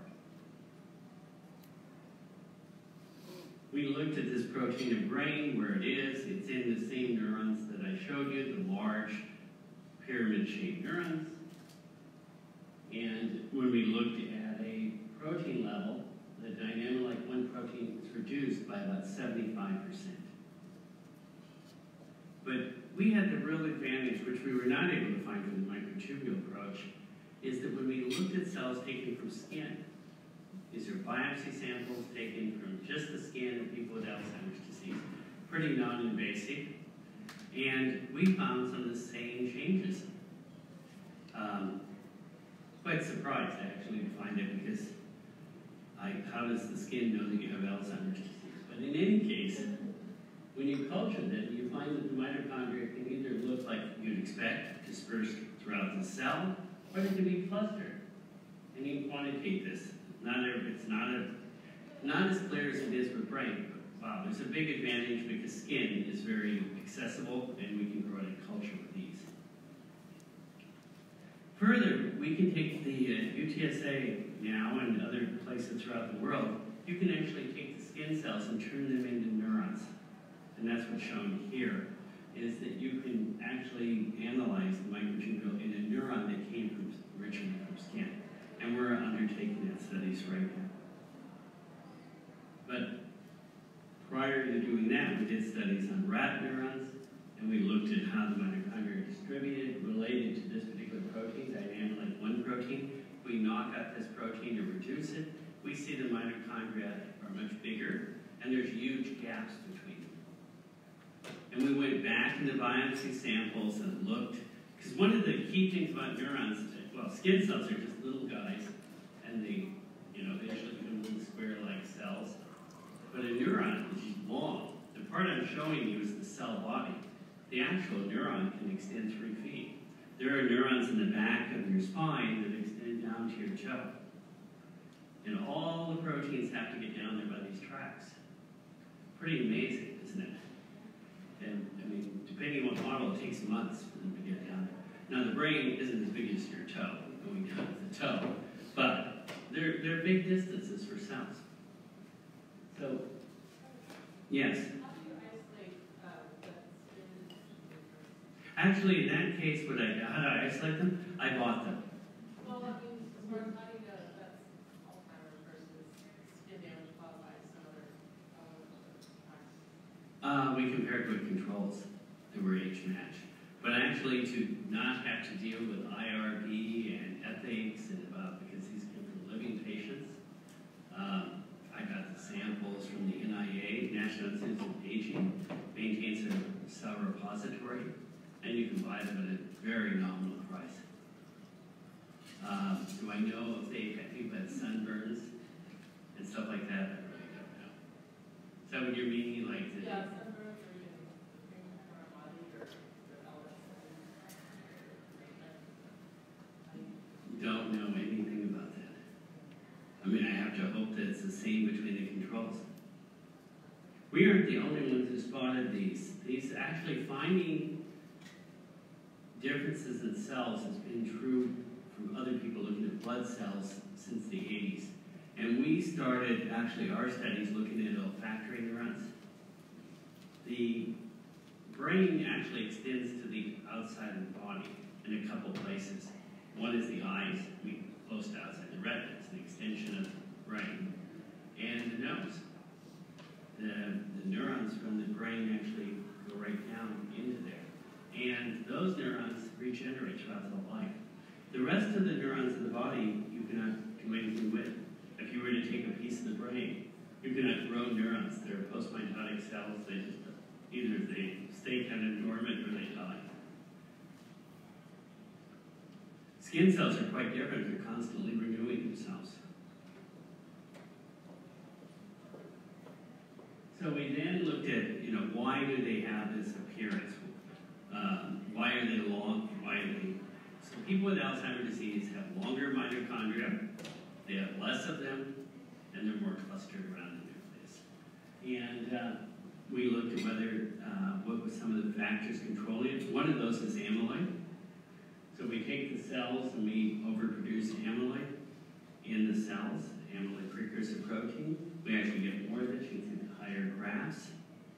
We looked at this protein in brain, where it is. It's in the same neurons that I showed you, the large pyramid-shaped neurons. And when we looked at a protein level, the dynamin-like 1 protein is reduced by about 75%. But we had the real advantage, which we were not able to find with the microtubule approach, is that when we looked at cells taken from skin, these are biopsy samples taken from just the skin of people with Alzheimer's disease, pretty non-invasive, and we found some of the same changes. Quite surprised, actually, to find it, because how does the skin know that you have Alzheimer's disease? But in any case, when you culture them, you find that the mitochondria can either look like you'd expect, dispersed throughout the cell, or they can be clustered. And you can quantitate this. It's not as clear as it is for brain, but wow, there's a big advantage because skin is very accessible and we can grow it in culture with ease. Further, we can take the UTSA now and other places throughout the world, you can actually take the skin cells and turn them into neurons. And that's what's shown here, is that you can actually analyze the microtubule in a neuron that came from originally from skin. And we're undertaking that studies right now. But prior to doing that, we did studies on rat neurons, and we looked at how the mitochondria are distributed related to this particular protein, dynamin-like 1 protein. If we knock out this protein or reduce it, we see the mitochondria are much bigger, and there's huge gaps between them. And we went back in the biopsy samples and looked, because one of the key things about neurons, well, skin cells are just little guys, and they usually become little square-like cells. But a neuron is long. The part I'm showing you is the cell body. The actual neuron can extend 3 feet. There are neurons in the back of your spine that extend down to your toe. And all the proteins have to get down there by these tracks. Pretty amazing, isn't it? And, I mean, depending on what model, it takes months for them to get down there. Now, the brain isn't as big as your toe, going down to the toe, but they're big distances for cells. So, yes? How do you isolate the skin? Actually, in that case, how do I isolate them? I bought them. Well, I mean, as far as how do you know that's Alzheimer's versus skin damage caused by some other factors? We compared with controls that were age-matched. But actually, to not have to deal with IRB and ethics and because these come from living patients, I got the samples from the NIA, National Institute of Aging, maintains a cell repository, and you can buy them at a very nominal price. Do I know if people had sunburns? stuff like that, I really don't know. Is that what you're meaning, like the? Yeah, some neurons are even in our body or develop. Don't know anything about that. I mean, I have to hope that it's the same between the controls. We aren't the only ones who spotted these. These actually finding differences in cells has been true from other people looking at blood cells since the 80s. And we started actually our studies looking at olfactory neurons. The brain actually extends to the outside of the body in a couple places. One is the eyes, close to outside. The retina is an extension of the brain. And the nose. The neurons from the brain actually go right down into there. And those neurons regenerate throughout the life. The rest of the neurons in the body, you cannot do anything with. If you were to take a piece of the brain, you cannot grow neurons. They're postmitotic cells. They just, either they stay kind of dormant or they die. Skin cells are quite different. They're constantly renewing themselves. So we then looked at, why do they have this appearance? Why are they long? Why are they? So people with Alzheimer's disease have longer mitochondria. They have less of them, and they're more clustered around the nucleus. And we looked at whether what were some of the factors controlling it. One of those is amyloid. So we take the cells and we overproduce amyloid in the cells, amyloid precursor protein. We actually get more of it. You can see the higher graphs.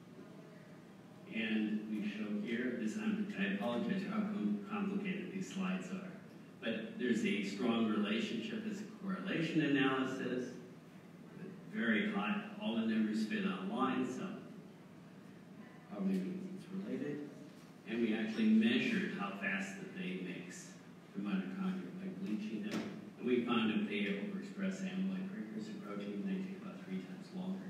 And we show here, I apologize for how complicated these slides are. But there's a strong relationship, there's a correlation analysis, with very high, all the numbers fit online, so probably means it's related. And we actually measured how fast that they mix the mitochondria by bleaching them. And we found if they overexpress amyloid precursor protein, they take about 3 times longer.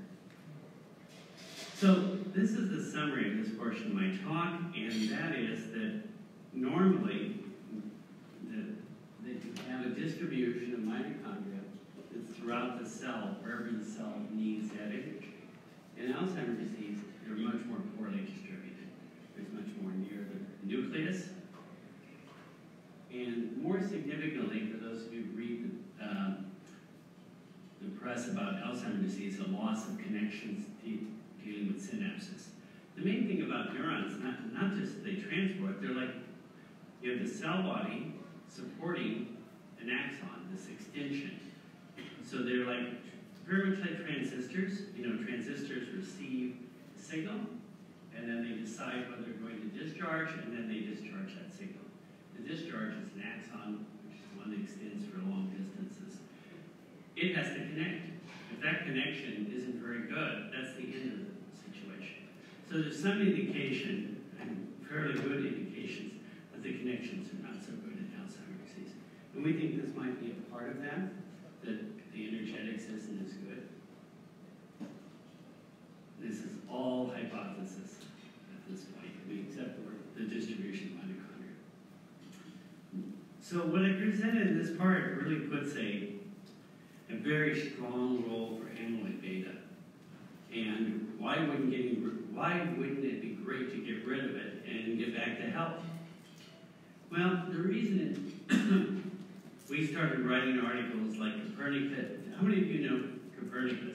So this is the summary of this portion of my talk, and that is that normally that you have a distribution of mitochondria that's throughout the cell, wherever the cell needs that energy. In Alzheimer's disease, they're much more poorly distributed. There's much more near the nucleus. And more significantly, for those of you who read the press about Alzheimer's disease, a loss of connections dealing with synapses. The main thing about neurons, not just they transport, they're like, you have the cell body supporting an axon, this extension. So they're like, very much like transistors. Transistors receive a signal, and then they decide whether they're going to discharge, and then they discharge that signal. The discharge is an axon, which is one that extends for long distances. It has to connect. If that connection isn't very good, that's the end of the situation. So there's some indication, and fairly good indications, that the connections are not so good in Alzheimer's disease. And we think this might be a part of that the energetics isn't as good. This is all hypothesis at this point, except for the distribution of mitochondria. So what I presented in this part really puts a very strong role for amyloid beta. And why wouldn't it be great to get rid of it and get back to health? Well, the reason is we started writing articles like Copernicus. How many of you know Copernicus?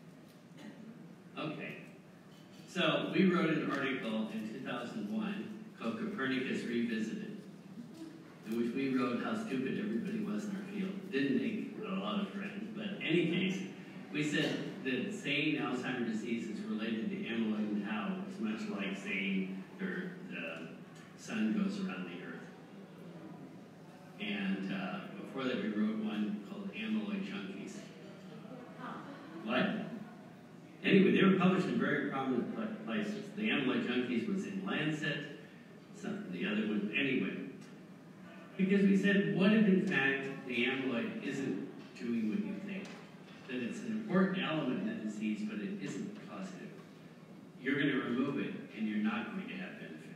Okay. So we wrote an article in 2001 called Copernicus Revisited, in which we wrote how stupid everybody was in our field. Didn't make a lot of friends, but in any case, we said that saying Alzheimer's disease is related to amyloid and tau is much like saying the sun goes around the earth. And before that, we wrote one called Amyloid Junkies. What? Anyway, they were published in very prominent places. The Amyloid Junkies was in Lancet, the other one, anyway. Because we said, what if in fact the amyloid isn't doing what you think? That it's an important element in the disease, but it isn't causative. You're going to remove it, and you're not going to have benefit.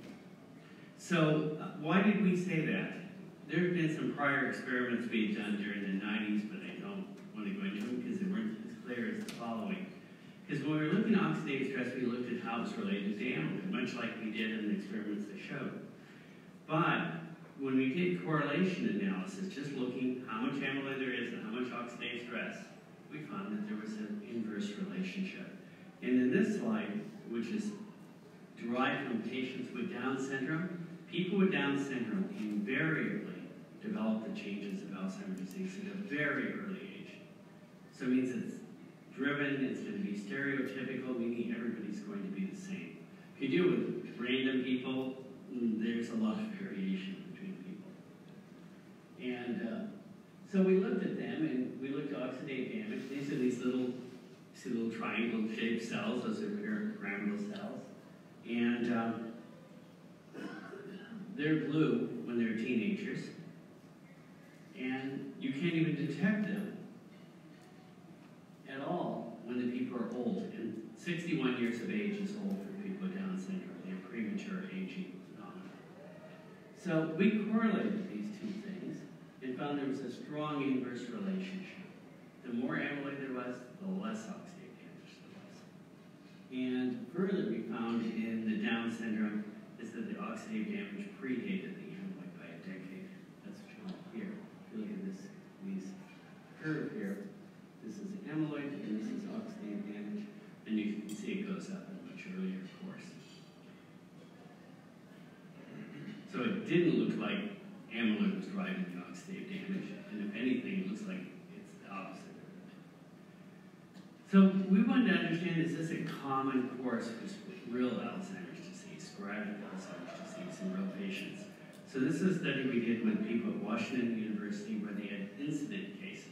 So why did we say that? There have been some prior experiments we had done during the 90s, but I don't want to go into them because they weren't as clear is the following. Because when we were looking at oxidative stress, we looked at how it's related to amyloid, much like we did in the experiments that showed. But when we did correlation analysis, just looking how much amyloid there is and how much oxidative stress, we found that there was an inverse relationship. And in this slide, which is derived from patients with Down syndrome, people with Down syndrome invariably develop the changes of Alzheimer's disease at a very early age. So it means it's driven, it's going to be stereotypical, meaning everybody's going to be the same. If you deal with random people, there's a lot of variation between people. And so we looked at them, and we looked at oxidative damage. These are these little triangle-shaped cells. Those are pyramidal cells. And they're blue when they're teenagers. And you can't even detect them at all when the people are old. And 61 years of age is old for people with Down syndrome. They have premature aging phenomenon. So we correlated these two things and found there was a strong inverse relationship. The more amyloid there was, the less oxidative damage there was. And further, we found in the Down syndrome is that the oxidative damage predated the amyloid by a decade. That's shown here. If you look at this curve here, this is amyloid and this is oxidative damage, and you can see it goes up in a much earlier course. So it didn't look like amyloid was driving the oxidative damage, and if anything, it looks like it's the opposite of it. So we wanted to understand, is this a common course with real Alzheimer's disease, sporadic Alzheimer's disease in real patients? So this is a study we did with people at Washington University where they had incident cases.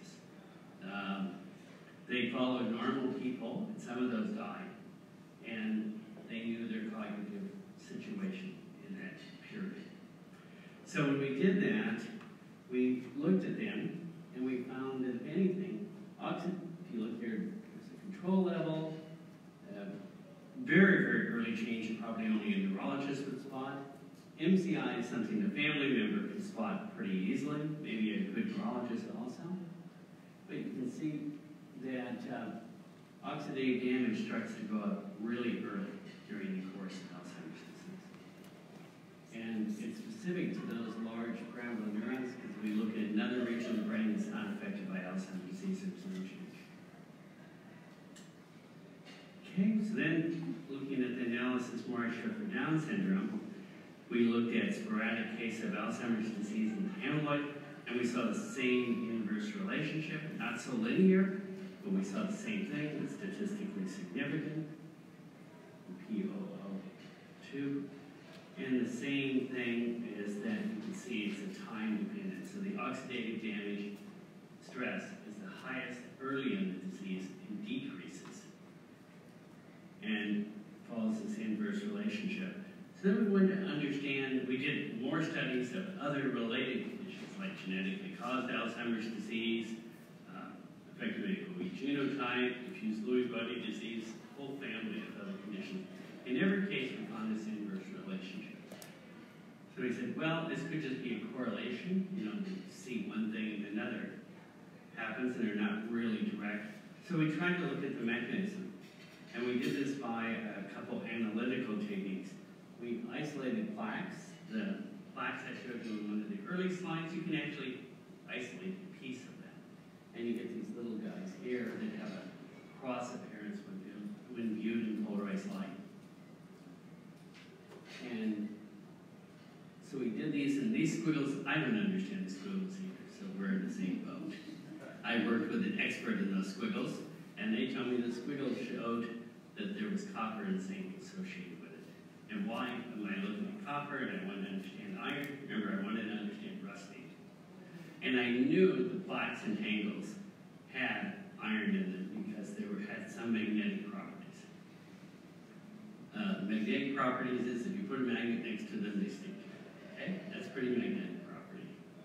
They followed normal people, and some of those died, and they knew their cognitive situation in that period. So when we did that, we looked at them, and we found that if anything, if you look here, there's a control level, very, very early change, and probably only a neurologist would spot. MCI is something the family member can spot pretty easily, maybe a good neurologist also. But you can see that oxidative damage starts to go up really early during the course of Alzheimer's disease. And it's specific to those large pyramidal neurons because we look at another region of the brain that's not affected by Alzheimer's disease, there's no change. Okay, so then looking at the analysis more I showed for Down syndrome, we looked at sporadic case of Alzheimer's disease and amyloid, and we saw the same inverse relationship, not so linear, but we saw the same thing, it's statistically significant, P002. And the same thing is that you can see it's a time dependent. So the oxidative damage stress is the highest early in the disease and decreases, and follows this inverse relationship. So then we wanted to understand, we did more studies of other related conditions like genetically caused Alzheimer's disease, affected ApoE genotype, diffuse Lewy body disease, a whole family of other conditions. In every case, we found this inverse relationship. So we said, well, this could just be a correlation, you see one thing and another happens and they're not really direct. So we tried to look at the mechanism. And we did this by a couple analytical techniques. We isolated plaques. The plaques I showed you in one of the early slides, you can actually isolate a piece of them. And you get these little guys here that have a cross appearance when viewed in polarized light. And so we did these, and these squiggles, I don't understand the squiggles either, so we're in the same boat. I worked with an expert in those squiggles, and they told me the squiggles showed that there was copper and zinc associated with it. And why am I looking at copper and I wanted to understand iron? Remember, I wanted to understand rusting. And I knew the plaques and tangles had iron in them because they had some magnetic properties. Magnetic properties is if you put a magnet next to them, they stick to it. Okay? That's pretty magnetic property.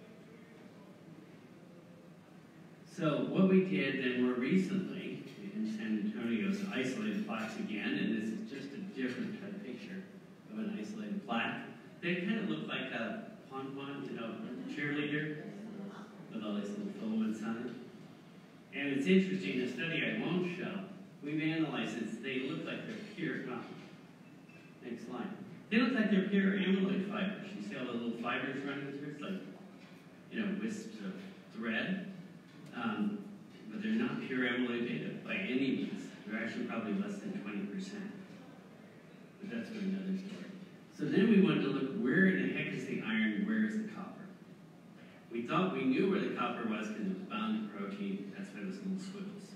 So what we did then more recently in San Antonio is isolated plaques again, and this is just a different kind of picture of an isolated plaque. They kind of look like a pom-pom, cheerleader with all these little filaments on it. And it's interesting, a study I won't show, we've analyzed it, they look like they're pure, next slide. They look like they're pure amyloid fibers. You see all the little fibers running through? It's like, wisps of thread. But they're not pure amyloid beta by any means. They're actually probably less than 20%. But that's for another story. So then we wanted to look, where in the heck is the iron, where is the copper? We thought we knew where the copper was because it was bound to protein. That's why those little squiggles.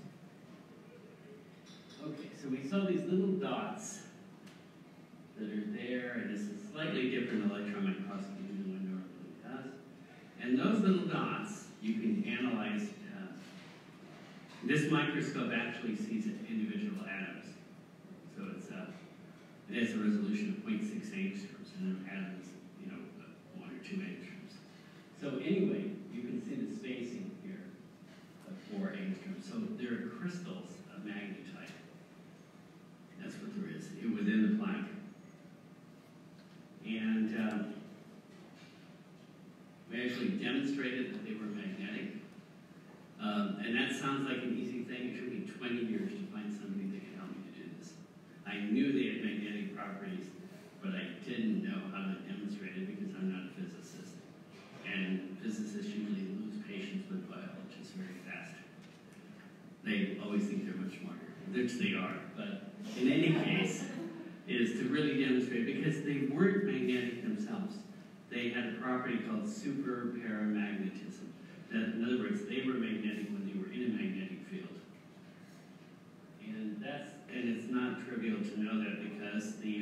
Okay, so we saw these little dots that are there, and this is slightly different electron microscopy than one normally does. And those little dots, you can analyze. This microscope actually sees individual atoms. So it has a resolution of 0.6 angstroms, and then atoms, 1 or 2 angstroms. So anyway, you can see the spacing here of 4 angstroms. So there are crystals of magnetite. That's what there is within the plaque. And we actually demonstrated that they were magnetic. And that sounds like an easy thing. It took me 20 years to find somebody that could help me to do this. I knew they had magnetic properties, but I didn't know how to demonstrate it because I'm not a physicist. And physicists usually lose patience with biologists very fast. They always think they're much smarter, which they are. But in any case, is to really demonstrate, because they weren't magnetic themselves. They had a property called superparamagnetism. That, in other words, they were magnetic when they were in a magnetic field. And it's not trivial to know that because the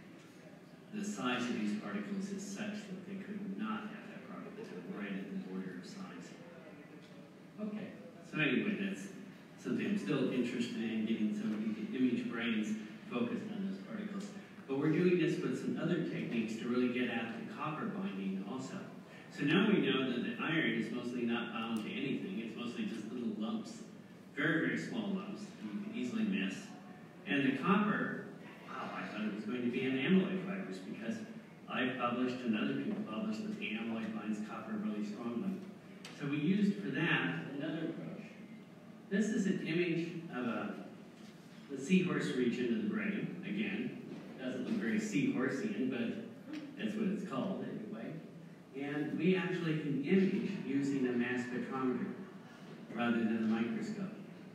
size of these particles is such that they could not have that property. They're right at the border of size. Okay. So anyway, that's something I'm still interested in, getting some of the image brains focused on those particles. But we're doing this with some other techniques to really get at the copper binding also. So now we know that the iron is mostly not bound to anything. It's mostly just little lumps, very, very small lumps that you can easily miss. And the copper, wow, I thought it was going to be in amyloid fibers because I published and other people published that the amyloid binds copper really strongly. So we used for that another approach. This is an image of the seahorse region of the brain. Again, doesn't look very seahorsian, but that's what it's called anyway. And we actually can image using a mass spectrometer rather than a microscope.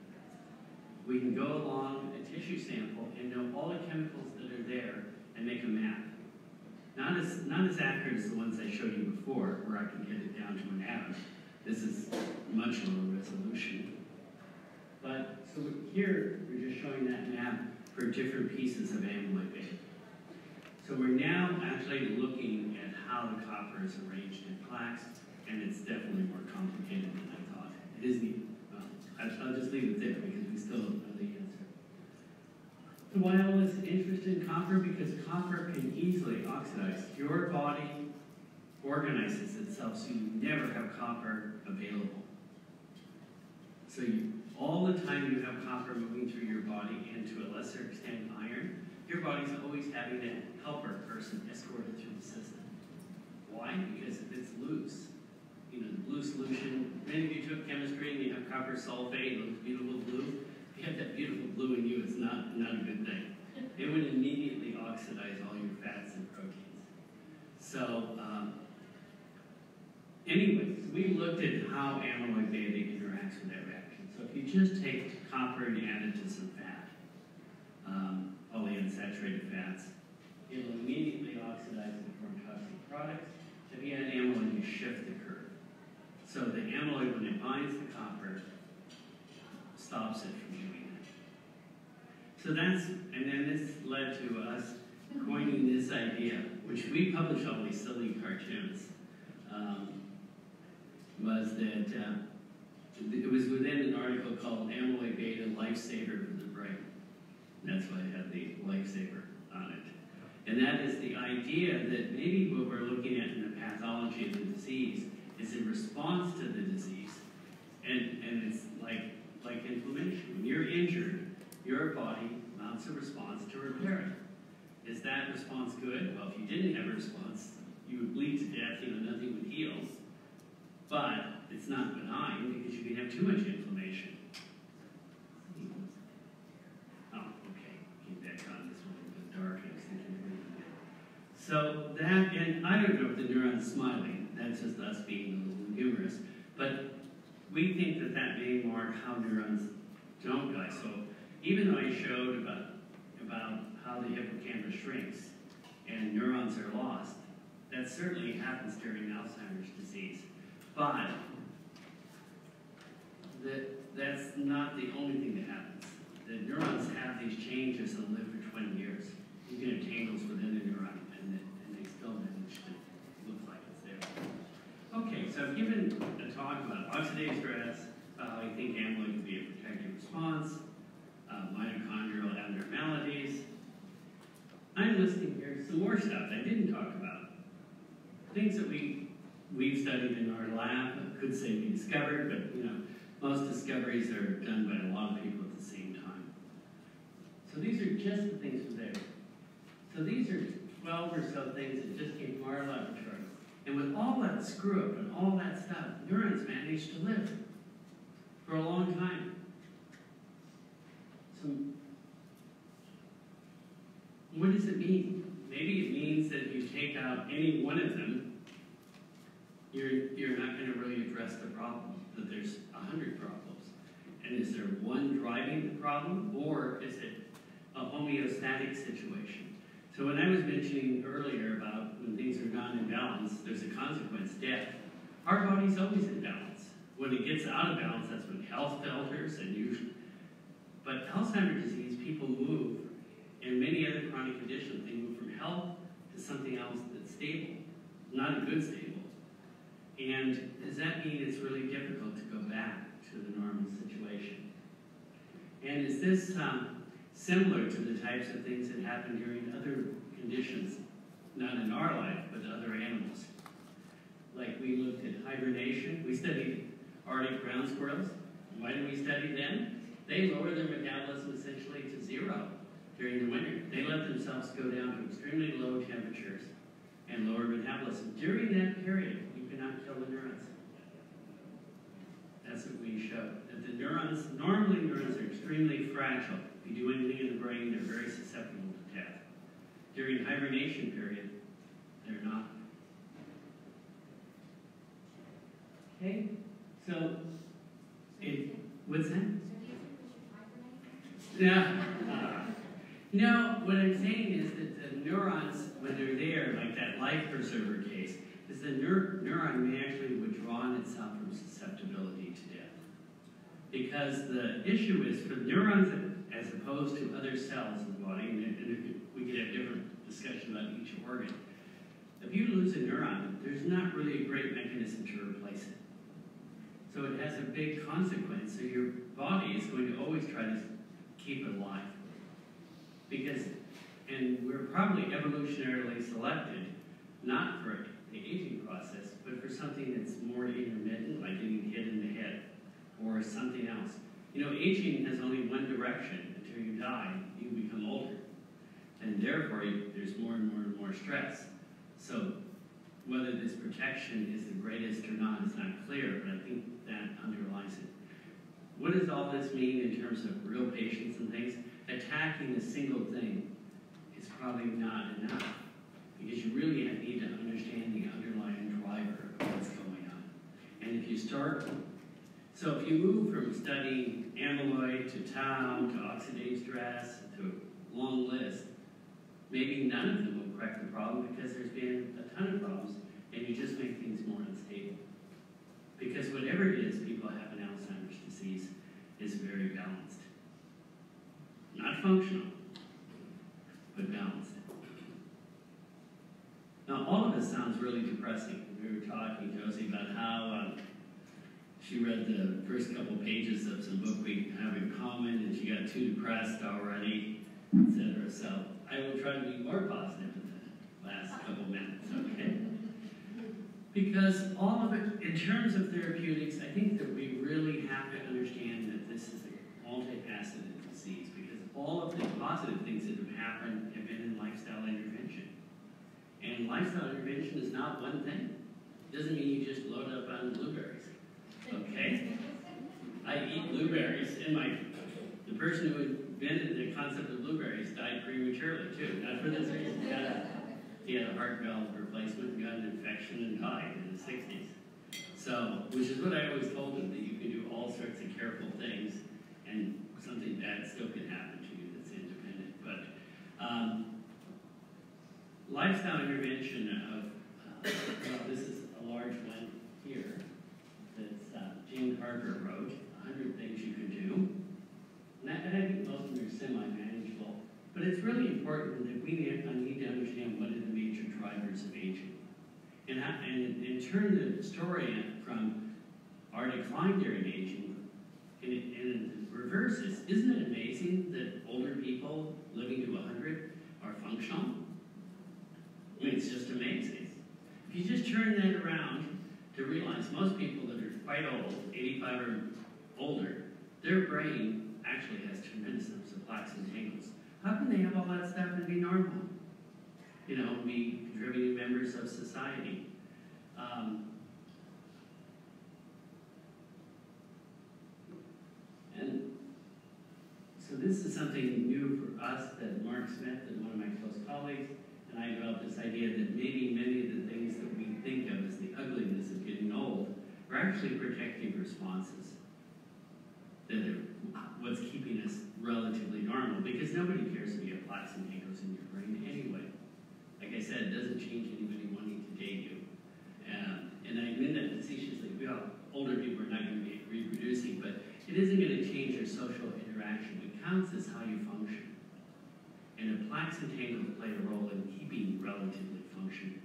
We can go along a tissue sample and know all the chemicals that are there and make a map. Not as accurate as the ones I showed you before, where I can get it down to an atom. This is much lower resolution. But so here we're just showing that map for different pieces of amyloid beta. So we're now actually looking at how the copper is arranged in plaques, and it's definitely more complicated than I thought. It is neat. I'll just leave it there because we still don't know the answer. So why all this interest in copper? Because copper can easily oxidize. Your body organizes itself so you never have copper available. So all the time you have copper moving through your body, and to a lesser extent iron, your body's always having a helper person escorted through the system. Why? Because if it's loose, the blue solution, many of you took chemistry and you have copper sulfate, it looks beautiful blue. If you have that beautiful blue in you, it's not a good thing. It would immediately oxidize all your fats and proteins. So, anyways, we looked at how amyloid beta interacts with that reaction. So if you just take copper and add it to some fat, polyunsaturated fats, it'll immediately oxidize and form toxic products. If you add amyloid, you shift the curve. So the amyloid, when it binds the copper, stops it from doing that. So and then this led to us coining this idea, which we published all these silly cartoons, was that it was within an article called Amyloid Beta Lifesaver for the Brain. And that's why I have the lifesaver on it. And that is the idea that maybe what we're looking at in the pathology of the disease is in response to the disease, and it's like inflammation. When you're injured, your body mounts a response to repair it. Is that response good? Well, if you didn't have a response, you would bleed to death, nothing would heal. But it's not benign because you can have too much inflammation. I don't know if the neuron's smiling. That's just us being a little humorous. But we think that that may mark how neurons don't die. So even though I showed about how the hippocampus shrinks and neurons are lost, that certainly happens during Alzheimer's disease. But that's not the only thing that happens. The neurons have these changes and live for 20 years. You can have tangles within the neuron, and they still manage to look like it's there. Okay, so I've given a talk about oxidative stress, how I think amyloid can be a protective response, mitochondrial abnormalities. I'm listing here some more stuff I didn't talk about. Things that we've studied in our lab, could say we discovered, but you know, most discoveries are done by a lot of people at the same time. So these are just the things from there. So these are 12 or so things that just came from our laboratory. And with all that screw up and all that stuff, neurons managed to live for a long time. So what does it mean? Maybe it means that if you take out any one of them, you're not going to really address the problem, that there's 100 problems. And is there one driving the problem, or is it a homeostatic situation? So when I was mentioning earlier about when things are not in balance, there's a consequence, death. Our body's always in balance. When it gets out of balance, that's when health falters and usually. But Alzheimer's disease, people move, and many other chronic conditions, they move from health to something else that's stable, not a good stable. And does that mean it's really difficult to go back to the normal situation? And is this similar to the types of things that happen during other conditions, not in our life, but other animals? Like we looked at hibernation. We studied Arctic ground squirrels. Why do we study them? They lower their metabolism essentially to zero during the winter. They let themselves go down to extremely low temperatures and lower metabolism. During that period, you cannot kill the neurons. That's what we showed. That the neurons, normally neurons are extremely fragile. If you do anything in the brain, they're very susceptible to death. During hibernation period, they're not. Okay, so, what's that? Yeah. No, what I'm saying is that the neurons, when they're there, like that life preserver case, is the neuron may actually withdraw itself from susceptibility to death. Because the issue is for neurons, as opposed to other cells in the body, and we could have different discussion about each organ. If you lose a neuron, there's not really a great mechanism to replace it. So it has a big consequence. So your body is going to always try to keep it alive. Because, and we're probably evolutionarily selected, not for the aging process, but for something that's more intermittent, like getting hit in the head, or something else. You know, aging has only one direction. Until you die, you become older. And therefore, there's more and more and more stress. So whether this protection is the greatest or not is not clear, but I think that underlies it. What does all this mean in terms of real patients and things? Attacking a single thing is probably not enough, because you really need to understand the underlying driver of what's going on. And if you start, so if you move from studying amyloid to tau to oxidative stress to a long list, maybe none of them will correct the problem because there's been a ton of problems, and you just make things more unstable. Because whatever it is people have in Alzheimer's disease is very balanced. Not functional, but balanced. Now, all of this sounds really depressing. We were talking, Josie, about how she read the first couple pages of some book we have in common, and she got too depressed already, etc. So I will try to be more positive in the last couple minutes, okay? Because all of it, in terms of therapeutics, I think that we really have to understand that this is a multifaceted disease, because all of the positive things that have happened have been in lifestyle intervention. And lifestyle intervention is not one thing. It doesn't mean you just load up on blueberries, okay? I eat blueberries, and the person who invented the concept of blueberries died prematurely too. Not for this reason. He had a heart valve replacement. replacement and got an infection and died in the 60s. So, which is what I always told him, that you can do all sorts of careful things and something bad still can happen to you that's independent. But lifestyle intervention of, well, this is a large one here that Jane Carter wrote, 100 Things You Can Do. And I think most of them are semi-manageable. But it's really important that we need to understand what are the major drivers of aging. And turn the story from our decline during aging, and in reverse, isn't it amazing that older people living to 100 are functional? I mean, it's just amazing. If you just turn that around to realize most people that are quite old, 85 or older, their brain actually has tremendous amounts of plaques and tangles. How can they have all that stuff and be normal? You know, be contributing members of society. And so this is something new for us that Mark Smith and one of my close colleagues and I developed this idea that maybe many of the things that we think of as the ugliness of getting old are actually protective responses that are what's keeping us relatively normal, because nobody cares if you have plaques and tangles in your brain anyway. Like I said, it doesn't change anybody wanting to date you. And I mean that facetiously. Well, older people are not going to be reproducing, but it isn't going to change your social interaction. What counts is how you function. And the plaques and tangles play a role in keeping you relatively functioning.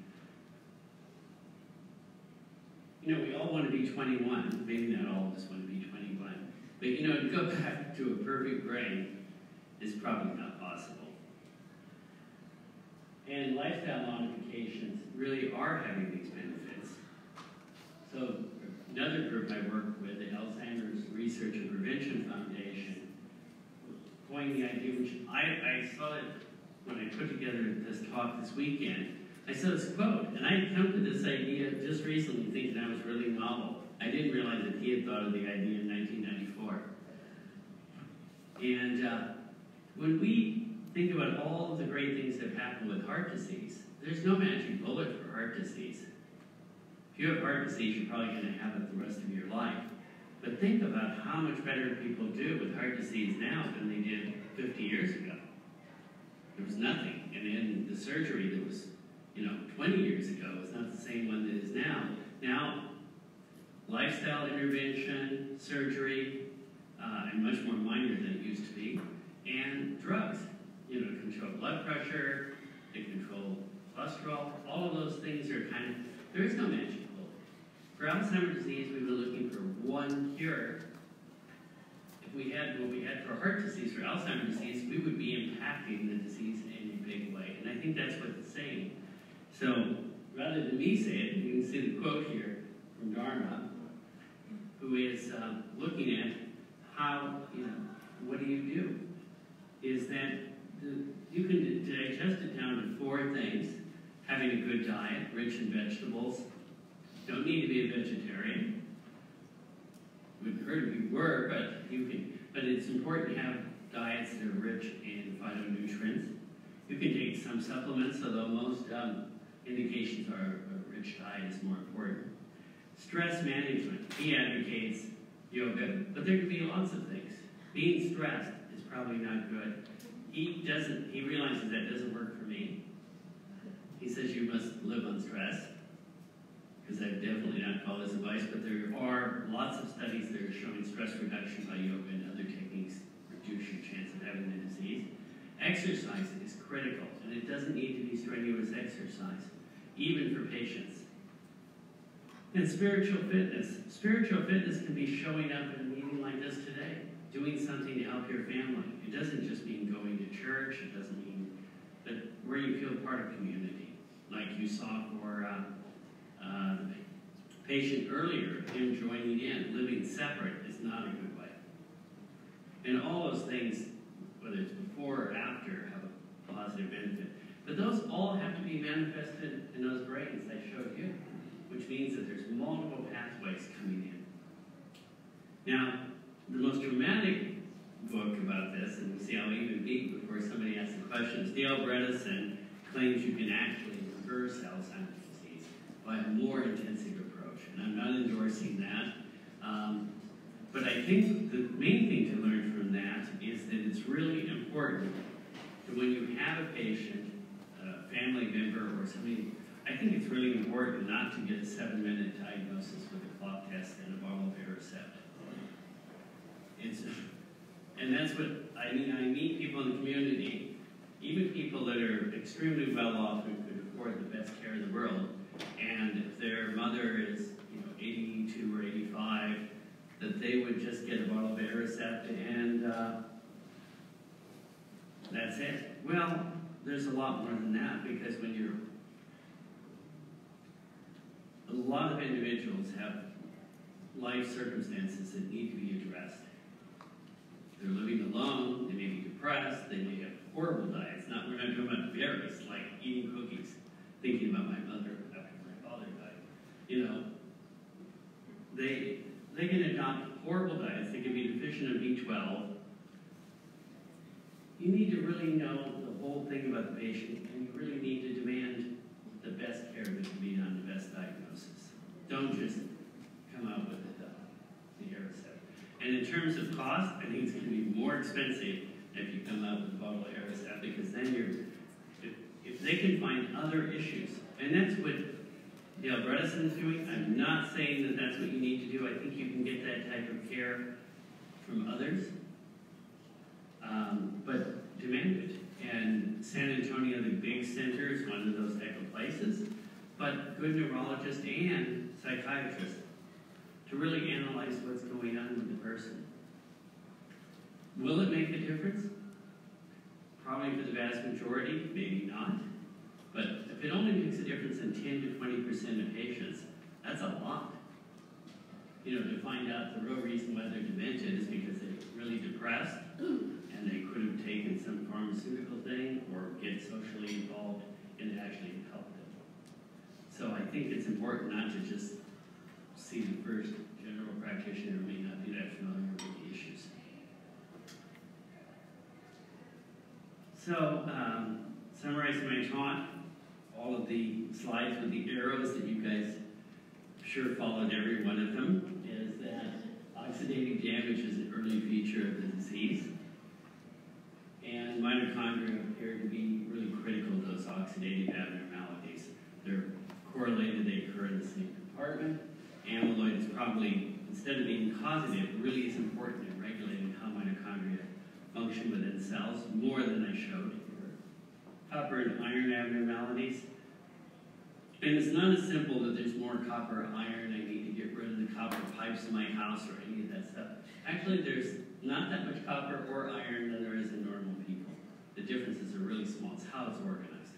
You know, we all want to be 21. Maybe not all of us want to be 21. But you know, to go back to a perfect brain is probably not possible. And lifestyle modifications really are having these benefits. So another group I work with, the Alzheimer's Research and Prevention Foundation, coined the idea, which I saw it when I put together this talk this weekend. I saw this quote, and I had come to this idea just recently thinking that was really novel. I didn't realize that he had thought of the idea in 1994. And when we think about all of the great things that happen with heart disease, there's no magic bullet for heart disease. If you have heart disease, you're probably going to have it the rest of your life. But think about how much better people do with heart disease now than they did 50 years ago. There was nothing. And then the surgery that was, 20 years ago is not the same one that is now. Now, lifestyle intervention, surgery, and much more minor than it used to be, and drugs, to control blood pressure, to control cholesterol. All of those things are there is no magic bullet. For Alzheimer's disease, we've been looking for one cure. If we had what we had for heart disease, for Alzheimer's disease, we would be impacting the disease in a big way. And I think that's what it's saying. So rather than me say it, you can see the quote here from Dharma, who is looking at how, what do you do? Is that you can digest it down to 4 things. Having a good diet, rich in vegetables. Don't need to be a vegetarian. We've heard if you were, but you can. But it's important to have diets that are rich in phytonutrients. You can take some supplements, although most indications are a rich diet is more important. Stress management. He advocates yoga, but there can be lots of things. Being stressed is probably not good. He realizes that doesn't work for me. He says you must live on stress, because I've definitely not followed his advice, but there are lots of studies that are showing stress reduction by yoga and other techniques reduce your chance of having the disease. Exercise is critical, and it doesn't need to be strenuous exercise, even for patients. And spiritual fitness. Spiritual fitness can be showing up in a meeting like this today, doing something to help your family. It doesn't just mean going to church, it doesn't mean, but where you feel part of community. Like you saw for a patient earlier, him joining in. Living separate is not a good way. And all those things, whether it's before or after, have a positive benefit. But those all have to be manifested in those brains I showed you, which means that there's multiple pathways coming in. Now, the most dramatic book about this, and we'll see how even beat before somebody asks the question, is Dale Bredesen claims you can actually reverse Alzheimer's by a more intensive approach. And I'm not endorsing that. But I think the main thing to learn from that is that it's really important that when you have a patient, a family member, or somebody, I think it's really important not to get a 7-minute diagnosis with a clot test and a bottle of Aricept. And that's what, I mean, I meet people in the community, even people that are extremely well off and could afford the best care in the world, and if their mother is, 82 or 85, that they would just get a bottle of Aricept and that's it. Well, there's a lot more than that, because when a lot of individuals have life circumstances that need to be addressed. They're living alone, they may be depressed, they may have horrible diets. We're not talking about berries, like eating cookies, thinking about my mother after my father died. They can adopt horrible diets, they can be deficient in B12. You need to really know the whole thing about the patient, and you really need to demand the best care that can be done, the best diagnosis. Don't just come out with the Aricept. And in terms of cost, I think it's going to be more expensive if you come out with a bottle of Aricept, because then if they can find other issues, and that's what Dale Bredesen is doing. I'm not saying that that's what you need to do. I think you can get that type of care from others, but demand it. And San Antonio, the big center, is one of those type of places, but good neurologists and psychiatrists to really analyze what's going on with the person. Will it make a difference? Probably for the vast majority, maybe not. But if it only makes a difference in 10 to 20% of patients, that's a lot. To find out the real reason why they're demented is because they're really depressed and they could have taken some pharmaceutical thing or get socially involved, and it actually helped them. So I think it's important not to just see the first general practitioner who may not be that familiar with the issues. So, summarizing my talk, all of the slides with the arrows that you guys sure followed every one of them, is that oxidative damage is an early feature of the disease. And mitochondria appear to be really critical to those oxidative abnormalities. They're correlated, they occur in the same compartment. Amyloid is probably, instead of being causative, really is important in regulating how mitochondria function within cells, more than I showed here. Copper and iron abnormalities. And it's not as simple that there's more copper or iron, I need to get rid of the copper pipes in my house or any of that stuff. Actually, there's not that much copper or iron than there is in normal people. The differences are really small. It's how it's organized.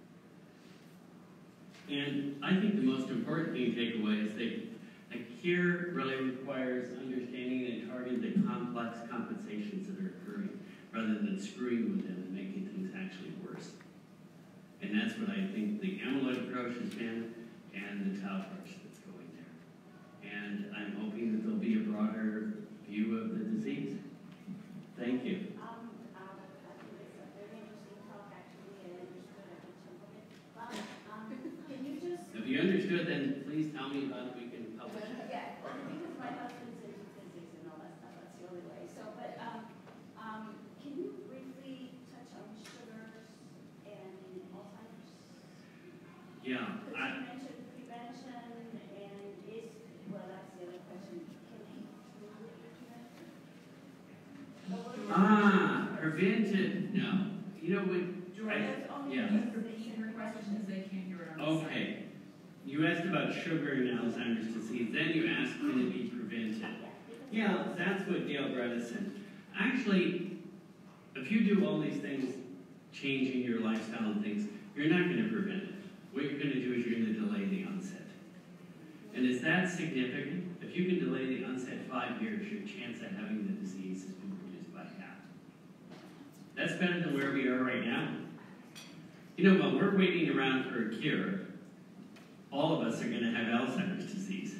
And I think the most important thing to take away is that care really requires understanding and targeting the complex compensations that are occurring, rather than screwing with them and making things actually worse. And that's what I think the amyloid approach has been, and the tau approach that's going there. And I'm hoping that there'll be a broader view of the disease. Thank you. I think it's a very interesting talk, actually, and understood every chunk of it. But can you just... If you understood, then please tell me about it. We can publish it. Yeah, because my husband's into physics and all that stuff. That's the only way. So, but can you briefly touch on sugars and Alzheimer's? Yeah. Because you mentioned prevention, and well, that's the other question. Can he truly prevent? Prevented? No. George, yeah. repeat your question because they can't hear it on the side. Okay. You asked about sugar and Alzheimer's disease. Then you asked, can it be prevented? Yeah, that's what Dale Bredesen. Actually, if you do all these things, changing your lifestyle and things, you're not going to prevent it. What you're going to do is you're going to delay the onset. And is that significant? If you can delay the onset 5 years, your chance of having the disease has been reduced by half. That's better than where we are right now. While we're waiting around for a cure, all of us are going to have Alzheimer's disease.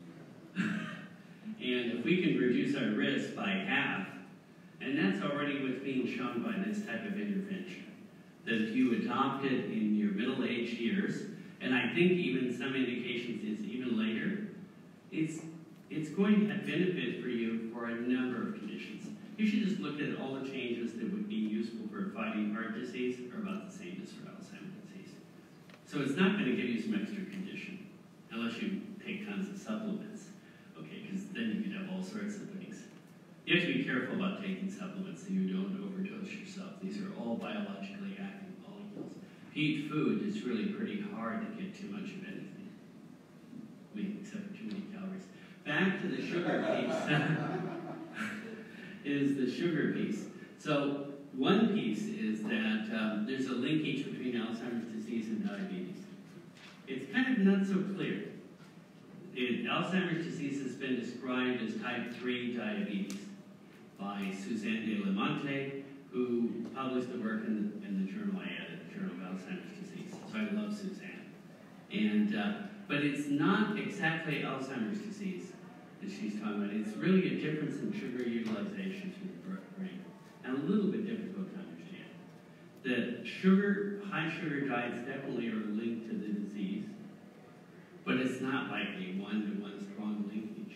And if we can reduce our risk by half, and that's already what's being shown by this type of intervention, that if you adopt it in your middle-aged years, And I think even some indications is even later, it's going to have benefit for you for a number of conditions. You should just look at all the changes that would be useful for fighting heart disease are about the same as for Alzheimer's disease. So it's not going to give you some extra condition unless you take tons of supplements, okay, because then you can have all sorts of things. You have to be careful about taking supplements so you don't overdose yourself. These are all biologically active molecules. If you eat food, it's really pretty hard to get too much of anything. I mean, except for too many calories. Back to the sugar piece, is the sugar piece. So one piece is that there's a linkage between Alzheimer's disease and diabetes. It's kind of not so clear. Alzheimer's disease has been described as type 3 diabetes by Suzanne de la Monte, who published the work in the journal I added, the Journal of Alzheimer's Disease. So I love Suzanne. And, but it's not exactly Alzheimer's disease that she's talking about. It's really a difference in sugar utilization through the brain, and a little bit difficult to understand. The high sugar diets definitely are linked to the disease, but it's not like a one-to-one strong linkage.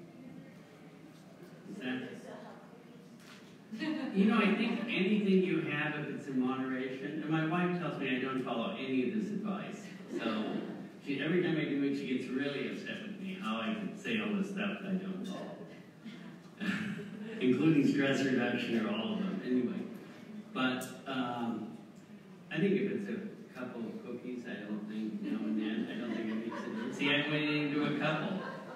Is that? You know, I think anything you have, if it's in moderation, and my wife tells me I don't follow any of this advice. So every time I do it, she gets really upset with me, how I can say all this stuff that I don't follow. Including stress reduction or all of them, anyway. But I think if it's a couple of cookies, I don't think, now and then, I don't think it makes a difference. See, I went into a couple.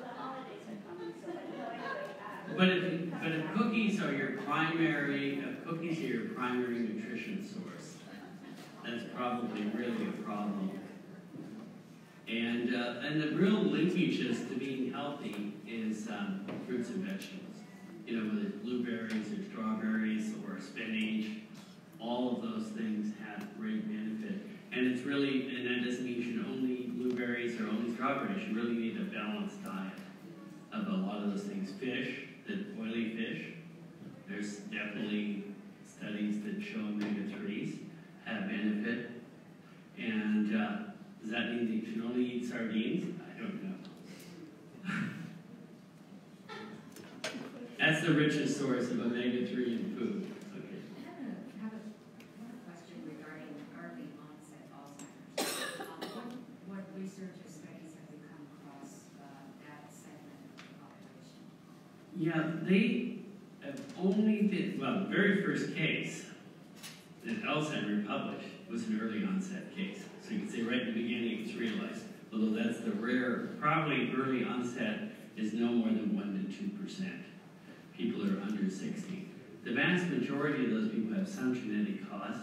But if cookies are your primary, nutrition source, that's probably really a problem. And the real linkages to being healthy is fruits and vegetables. You know, whether it's blueberries or strawberries or spinach, all of those things have great benefit. And it's really, and that doesn't mean you should only eat blueberries or only strawberries. You really need a balanced diet of a lot of those things. Fish, the oily fish, there's definitely studies that show omega-3s have benefit. And does that mean that you should only eat sardines? I don't know. That's the richest source of omega-3 in food. Okay. I have one question regarding early onset Alzheimer's. What research or studies have you come across that segment of the population? Yeah, they have only did, well, the very first case that Alzheimer's published was an early onset case. So you can say right in the beginning it's realized, although that's the rare, probably early onset is no more than 1 to 2%. People are under 60. The vast majority of those people have some genetic cause.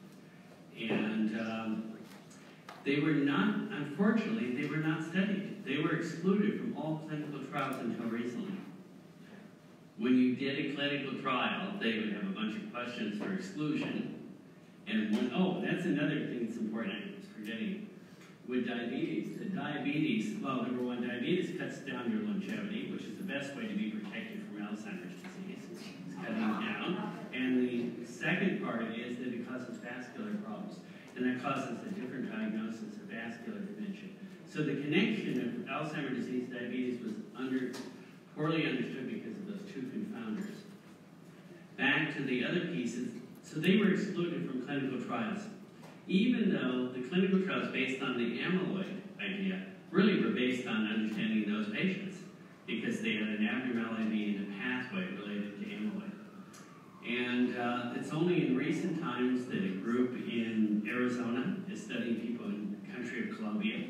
And they were not, unfortunately, they were not studied. They were excluded from all clinical trials until recently. When you did a clinical trial, they would have a bunch of questions for exclusion. And that's another thing that's important, I was forgetting. With diabetes, well, number one, diabetes cuts down your longevity, which is the best way to be protected from Alzheimer's disease. It's cutting down. And the second part is that it causes vascular problems. And that causes a different diagnosis of vascular dementia. So the connection of Alzheimer's disease, diabetes was poorly understood because of those two confounders. Back to the other pieces, so they were excluded from clinical trials. Even though the clinical trials based on the amyloid idea really were based on understanding those patients because they had an abnormality in the pathway related to amyloid. And it's only in recent times that a group in Arizona is studying people in the country of Colombia.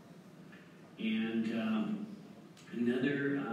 And another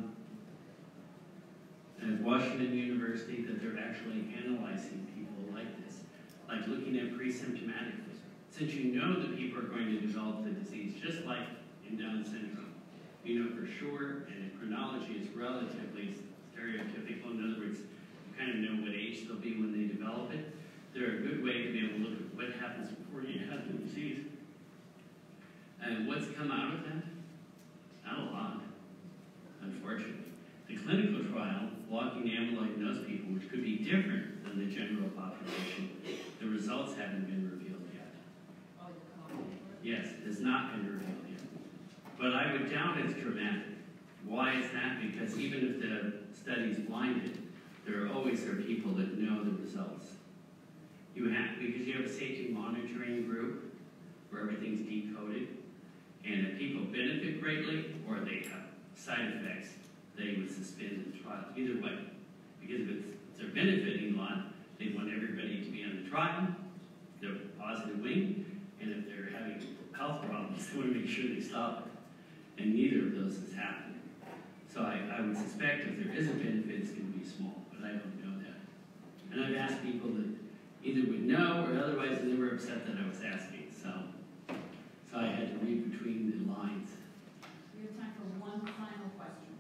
at Washington University that they're actually analyzing people like this, like looking at pre-symptomatic. Since you know that people are going to develop the disease, just like in Down syndrome, you know for sure, and chronology is relatively stereotypical. In other words, you kind of know what age they'll be when they develop it. They're a good way to be able to look at what happens before you have the disease. And what's come out of that? Not a lot, unfortunately. The clinical trial, blocking amyloid in those people, which could be different than the general population, the results haven't been revealed yet. Yes, it's not been revealed yet. But I would doubt it's dramatic. Why is that? Because even if the study's blinded, there always are people that know the results. Because you have a safety monitoring group where everything's decoded, and if people benefit greatly or they have side effects, they would suspend the trial. Either way, because if they're benefiting a lot, they want everybody to be on the trial, the positive wing, and if they're having health problems, they want to make sure they stop it. And neither of those is happening. So I would suspect if there is a benefit, it's going to be small, but I don't know that. And I've asked people that either would know or otherwise they were upset that I was asking. So I had to read between the lines. We have time for one final question.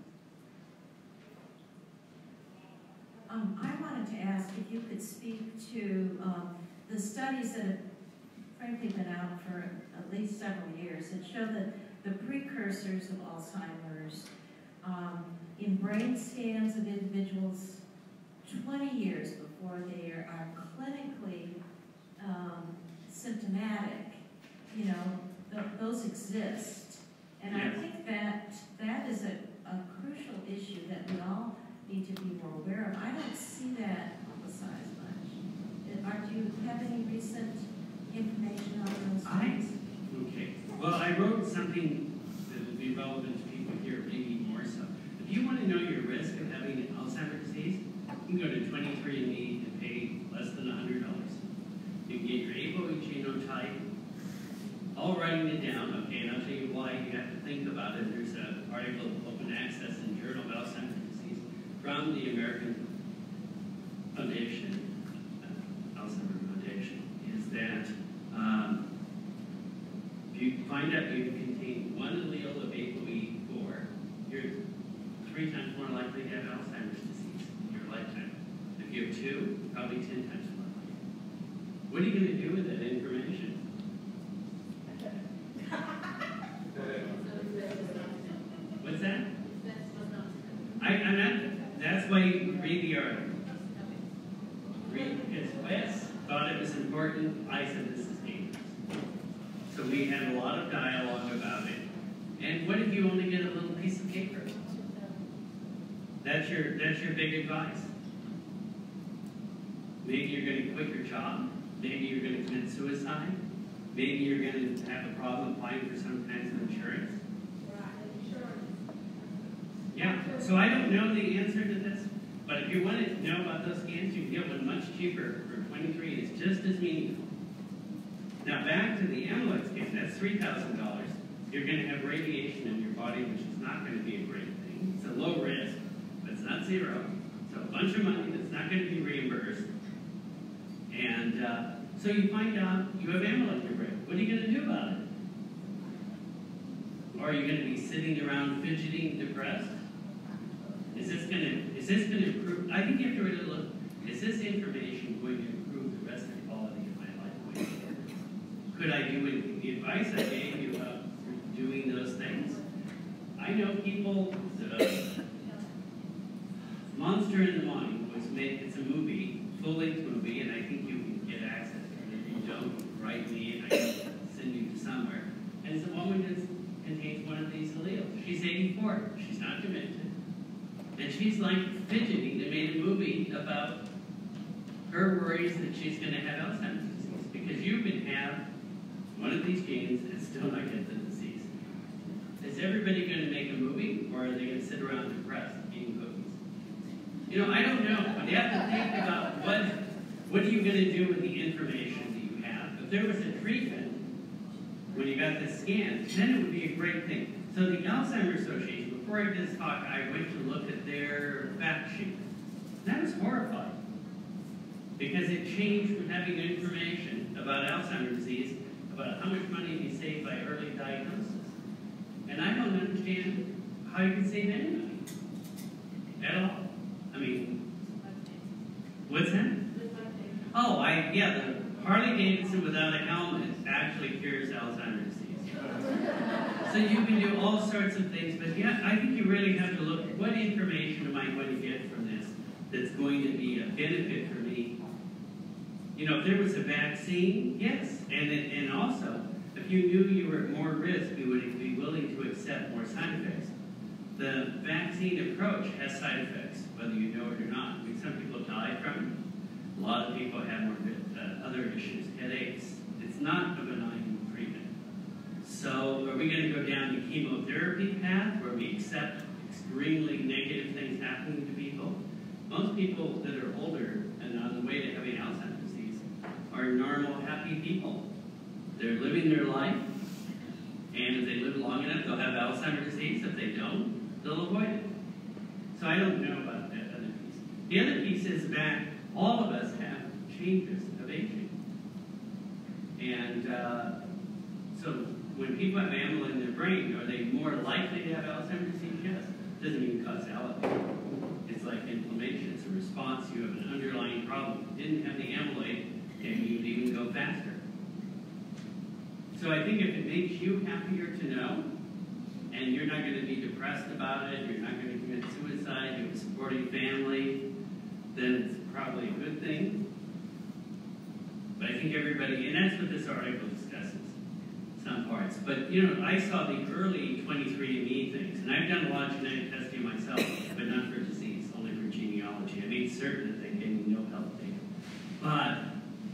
I wanted to ask if you could speak to the studies that have frankly been out for at least several years that show that the precursors of Alzheimer's in brain scans of individuals 20 years before they are clinically symptomatic, you know, those exist. And I think that is a crucial issue that we all need to be more aware of. I don't see that publicized much. Do you have any recent information on those things? Okay. Well, I wrote something that will be relevant to people here, maybe more so. If you want to know your risk of having Alzheimer's disease, you can go to 23andMe and pay less than $100. You can get your ApoE genotype, all writing it down, okay, and I'll tell you why you have to think about it. There's an article of open access in the Journal of Alzheimer's Disease from the American Foundation, Alzheimer's Foundation, is that if you find out you contain one allele of ApoE4, you're 3 times more likely to have Alzheimer's disease in your lifetime. If you have 2, probably 10 times more likely. What are you going to do with that information? What's that? I'm not, that's why you read the article. Because Wes thought it was important, I said this is dangerous. So we had a lot of dialogue about it. And what if you only get a little piece of paper? That's your big advice. Maybe you're going to quit your job. Maybe you're going to commit suicide. Maybe you're going to have a problem applying for some kinds of insurance. Yeah, so I don't know the answer to this, but if you want to know about those scans, you can get one much cheaper for $23, and it's just as meaningful. Now back to the amyloid scan, that's $3,000. You're going to have radiation in your body, which is not going to be a great thing. It's a low risk, but it's not zero. So a bunch of money that's not going to be reimbursed. And so you find out you have amyloid in your brain. What are you going to do about it? Or are you going to be sitting around fidgeting, depressed? Is this going to improve? I think you have to really look, is this information going to improve the rest of the quality of my life going forward? Could I do it, the advice I gave you about doing those things? I know people, Monster in the Mind was made, it's a movie, full-length movie, and I think you can get access to it. If you don't, write me and I can send you to somewhere. And it's a woman that contains one of these alleles. She's 84, she's not demented. And she's like fidgeting. They made a movie about her worries that she's going to have Alzheimer's disease because you can have one of these genes and still not get the disease. Is everybody going to make a movie, or are they going to sit around depressed eating cookies? You know, I don't know. But you have to think about what are you going to do with the information that you have. If there was a treatment when you got the scan, then it would be a great thing. So the Alzheimer's Association, before I did this talk, I went to look at their fact sheet. And I was horrified because it changed from having information about Alzheimer's disease, about how much money you save by early diagnosis. And I don't understand how you can save any money at all. I mean, what's that? Oh, yeah, the Harley Davidson without a helmet actually cures Alzheimer's disease. So you can do all sorts of things, but yeah, I think you really have to look at what information am I going to get from this that's going to be a benefit for me. You know, if there was a vaccine, yes, and also If you knew you were at more risk, you would be willing to accept more side effects. The vaccine approach has side effects, whether you know it or not. I mean, some people die from it. A lot of people have more other issues, headaches. It's not a benign treatment. So are we going to go down the chemotherapy path where we accept extremely negative things happening to people? Most people that are older and on the way to having Alzheimer's disease are normal, happy people. They're living their life, and if they live long enough, they'll have Alzheimer's disease. If they don't, they'll avoid it. So I don't know about that other piece. The other piece is that all of us have changes of aging. And so when people have amyloid in their brain, are they more likely to have Alzheimer's disease? Yes. Doesn't mean causality. It's like inflammation. It's a response. You have an underlying problem. If you didn't have the amyloid, and you'd even go faster. So I think if it makes you happier to know, and you're not going to be depressed about it, you're not going to commit suicide, you have a supporting family, then it's probably a good thing. But I think everybody, and that's what this article discusses, some parts. But, you know, I saw the early 23andMe things, and I've done a lot of genetic testing myself, but not for disease, only for genealogy. I made certain that they gave me no health data. But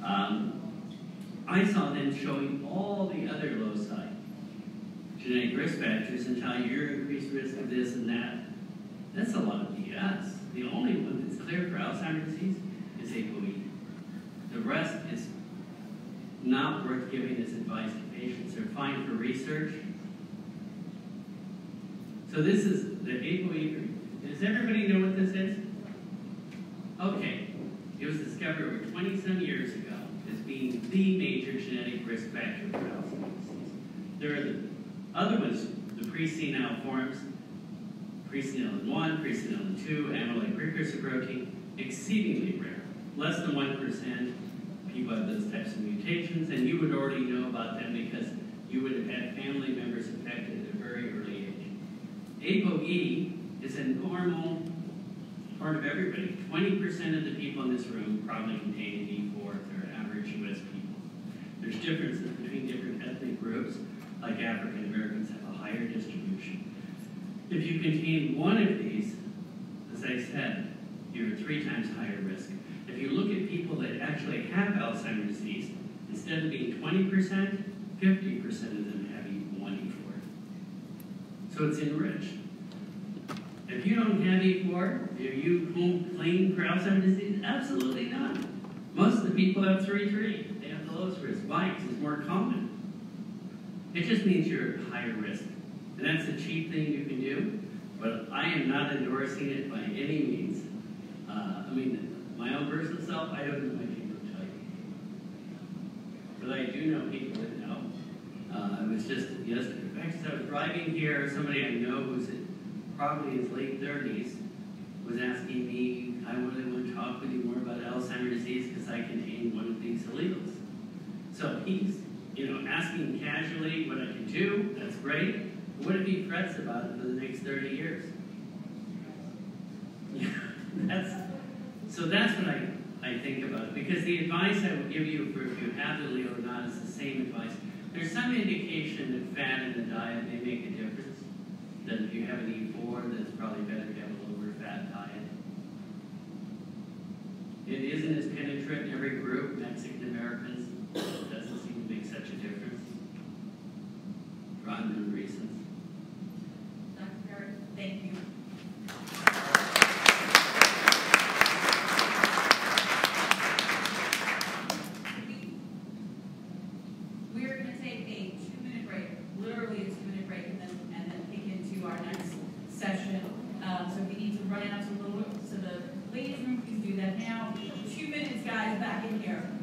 I saw them showing all the other loci, genetic risk factors, and how you're increased risk of this and that. That's a lot of BS. The only one that's clear for Alzheimer's disease is ApoE. The rest is not worth giving as advice to patients. They're fine for research. So this is the ApoE. Does everybody know what this is? Okay. It was discovered over 20-some years ago as being the major genetic risk factor for Alzheimer's disease. There are the other ones, the pre-senile forms, presenilin 1, presenilin 2, amyloid precursor protein, exceedingly rare. Less than 1% people have those types of mutations, and you would already know about them because you would have had family members affected at a very early age. ApoE is a normal part of everybody. 20% of the people in this room probably contain an E4 if they're average US people. There's differences between different ethnic groups, like African Americans have a higher distribution. If you contain one of these, as I said, you're 3 times higher risk. If you look at people that actually have Alzheimer's disease, instead of being 20%, 50% of them have E1, E4. So it's enriched. If you don't have E4, are you home clean for Alzheimer's disease? Absolutely not. Most of the people have 3-3. They have the lowest risk. Why? Because it's more common. It just means you're at higher risk. And that's a cheap thing you can do, but I am not endorsing it by any means. I mean, my own personal self, I don't know my genotype. But I do know people that know. It was just yesterday. In fact, as I was driving here, somebody I know who's probably in his late 30s was asking me, I really want to talk with you more about Alzheimer's disease because I contain one of these alleles. So he's, asking casually what I can do. That's great. But what if he frets about it for the next 30 years? So that's what I think about it. Because the advice I would give you for if you have the allele or not is the same advice. There's some indication that fat in the diet may make a difference. That if you have an E4, that's probably better to have a lower fat diet. It isn't as penetrant in every group. Mexican Americans, it doesn't seem to make such a difference for unknown reasons. Dr. Perry, thank you. We're going to take a 2-minute break, literally a 2-minute break, and then kick into our next session. So we need to run out to the ladies' room. Please do that now. 2 minutes, guys, back in here.